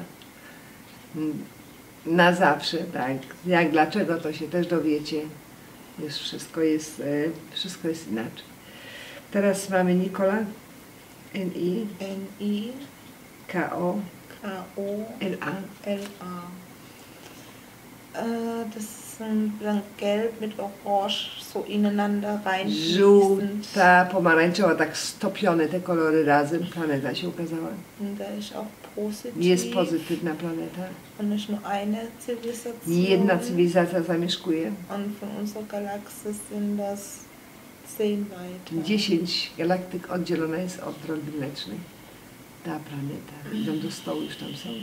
Na zawsze, tak. Jak, dlaczego, to się też dowiecie. Wszystko jest inaczej. Teraz mamy Nikola, N-I, K-O, L-A. Das ist dann gelb mit orange so ineinander reinfließend. Żółta, pomarańczowa, tak stopione te kolory razem. Planeta się ukazała. Da ist auch positiv. Jest pozytywna planeta. Und ist nur eine Zivilisation. Jedna cywilizacja zamieszkuje. Und von unserer Galaxie sind das 10 weiter. 10 galaktyk oddzielona jest od drogi mlecznej. Ta planeta. Idą do stołu, już tam są.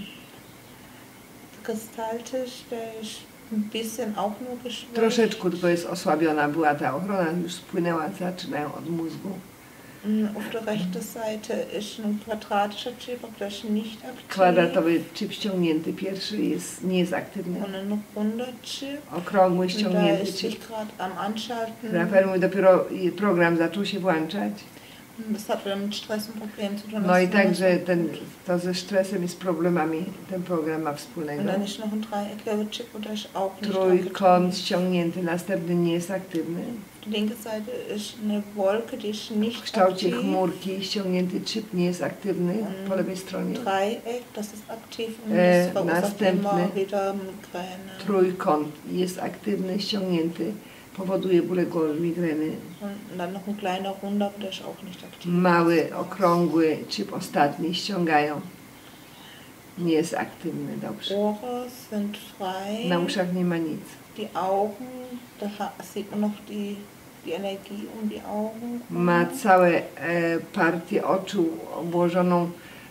Kristalltisch, der ist ein bisschen auch nur geschwächt. Troszeczkę tylko jest osłabiona była ta ochrona, już spłynęła, zaczynają od mózgu. Auf der rechten Seite ist ein quadratischer Chip, aber der ist nicht aktiv. Kwadratowy chip ściągnięty, pierwszy nie jest aktywny. Und ein runder Chip. Okrągły Da ściągnięty ist sich chip. gerade am Anschalten. Rafael mówi, dopiero program zaczął się włączać. Das hat wieder mit Stress und Problemen zu tun. No i także to ze stresem i z problemami ten program ma wspólnego. Und dann ist noch ein dreieckiger Chip und der ist auch nicht Trójkąt ściągnięty, następny nie jest aktywny. Die linke Seite ist eine Wolke, die ist W nicht kształcie aktiv. chmurki ściągnięty chip nie jest aktywny po lewej stronie. Dreieck, das ist aktiv und das verursacht następny immer wieder Migräne. Trójkąt jest aktywny, ściągnięty, powoduje bóle głowy, migreny. Und dann noch ein kleiner runder, aber der ist auch nicht aktiv. Mały, okrągły chip ostatni ściągają. Nie jest aktywny, dobrze. Ohren sind frei. Na uszach nie ma nic. Die Augen, da sieht man noch die Energie um die Augen. Ma całe partię oczu obłożoną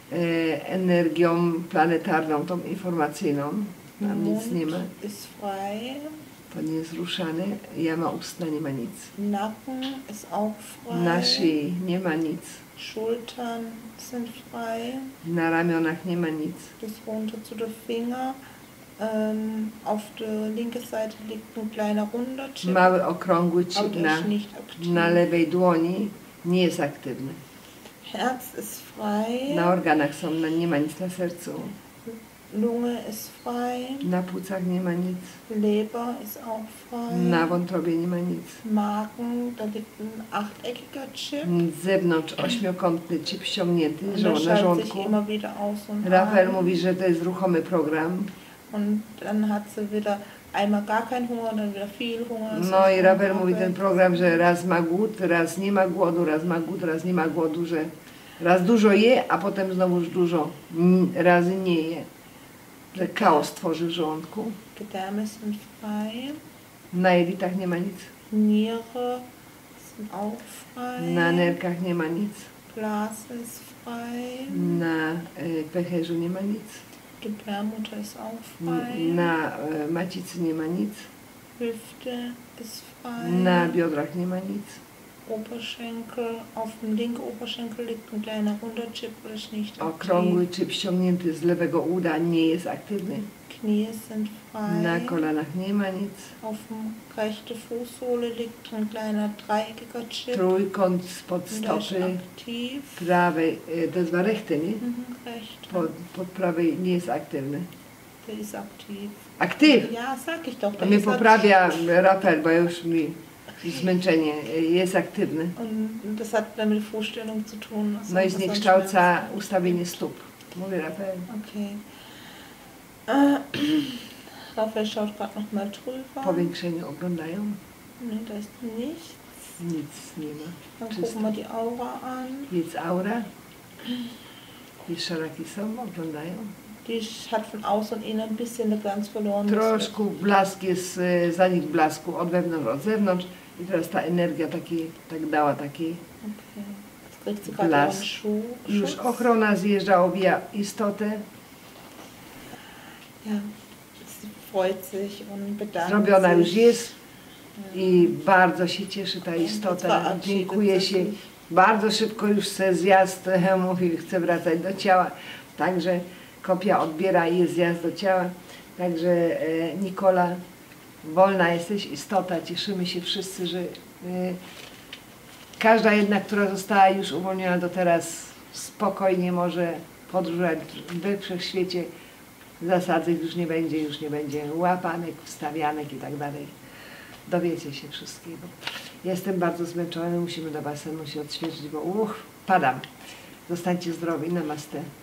energią planetarną, tą informacyjną. Tam nic nie ma. Ist frei. To nie jest ruszane. Jama ustna nie ma nic. Nacken ist auch frei. Na szyi nie ma nic. Schultern sind frei. Na ramionach nie ma nic. Bis runter zu den Finger. Auf der linken Seite liegt ein kleiner runder Chip. Mały, okrągły aber chip der ist nicht aktiv. na lewej dłoni nie jest aktywny. Herz ist frei. Na organach są, nie ma nic na sercu. Lunge ist frei. Na płucach nie ma nic. Leber ist auch frei. Na wątrobie nie ma nic. Magen, da liegt ein achteckiger Chip. Z zewnątrz ośmiokątny chip ściągnięty Und der na schaltet sich żołądku. immer wieder aus und Rafael an. mówi, że to jest ruchomy program. Und dann hat sie wieder einmal gar keinen Hunger, dann wieder viel Hunger. No i Rafael mówi ten program, że raz ma głód, raz nie ma głodu, raz ma głód, raz nie ma głodu, że raz dużo je, a potem znowuż dużo razy nie je. Że chaos tworzy w żołądku. Gedärme sind frei. Na jelitach nie ma nic. Niere sind auch frei. Na nerkach nie ma nic. Blase ist frei. Na pęcherzu nie ma nic. Gebärmutter ist auch frei. Na macicy nie ma nic. Hüfte ist frei. Na biodrach nie ma nic. Oberschenkel, auf dem linken Oberschenkel liegt ein kleiner Unterchip, aber ist nicht Okrągły aktiv. czyp ściągnięty z lewego uda nie jest aktywny. Knie sind Na frei. kolanach nie ma nic. Auf dem rechten Fußsohle liegt ein kleiner dreieckiger Chip. Trójkąt spod Und der ist stopy aktiv. prawej, to jest rechty, nie? Recht. Pod prawej nie jest aktywny. Der ist aktiv. Aktyw! Ja, sag ich doch. To Der mnie ist poprawia Rafael, bo już mi zmęczenie jest aktywny. Und das hat dann mit Fußstellung zu tun. Also No i das sind zniekształca Schmerzen. ustawienie stóp. Mówię Rafael. Okay. Raphael schaut gerade noch mal drüber. Powiększenie oglądają. Ne, da ist nichts. Nic nie ma. Dann Czysto. gucken wir die Aura an. Jest aura. I szaraki są, oglądają. Die hat von außen und innen ein bisschen eine ganz verlorene Troszkę blask jest, zanik blasku od wewnątrz, od zewnątrz. I teraz ta energia tak dała taki. Okay. Jetzt kriegt sie gerade Blask. ihren Schuh. Już ochrona zjeżdża, obija istotę. Ja, sie freut sich und bedankt Zrobiona już sich. jest. I bardzo się cieszy ta istota. Dziękuję się. Bardzo szybko już chce zjazd, mówi, chce wracać do ciała. Także kopia odbiera i jest zjazd do ciała. Także Nikola, wolna jesteś istota. Cieszymy się wszyscy, że każda jedna, która została już uwolniona do teraz, spokojnie może podróżować we wszechświecie. Zasadzek już nie będzie łapanek, wstawianek i tak dalej. Dowiecie się wszystkiego. Jestem bardzo zmęczony, musimy do basenu się odświeżyć, bo padam. Zostańcie zdrowi, namaste.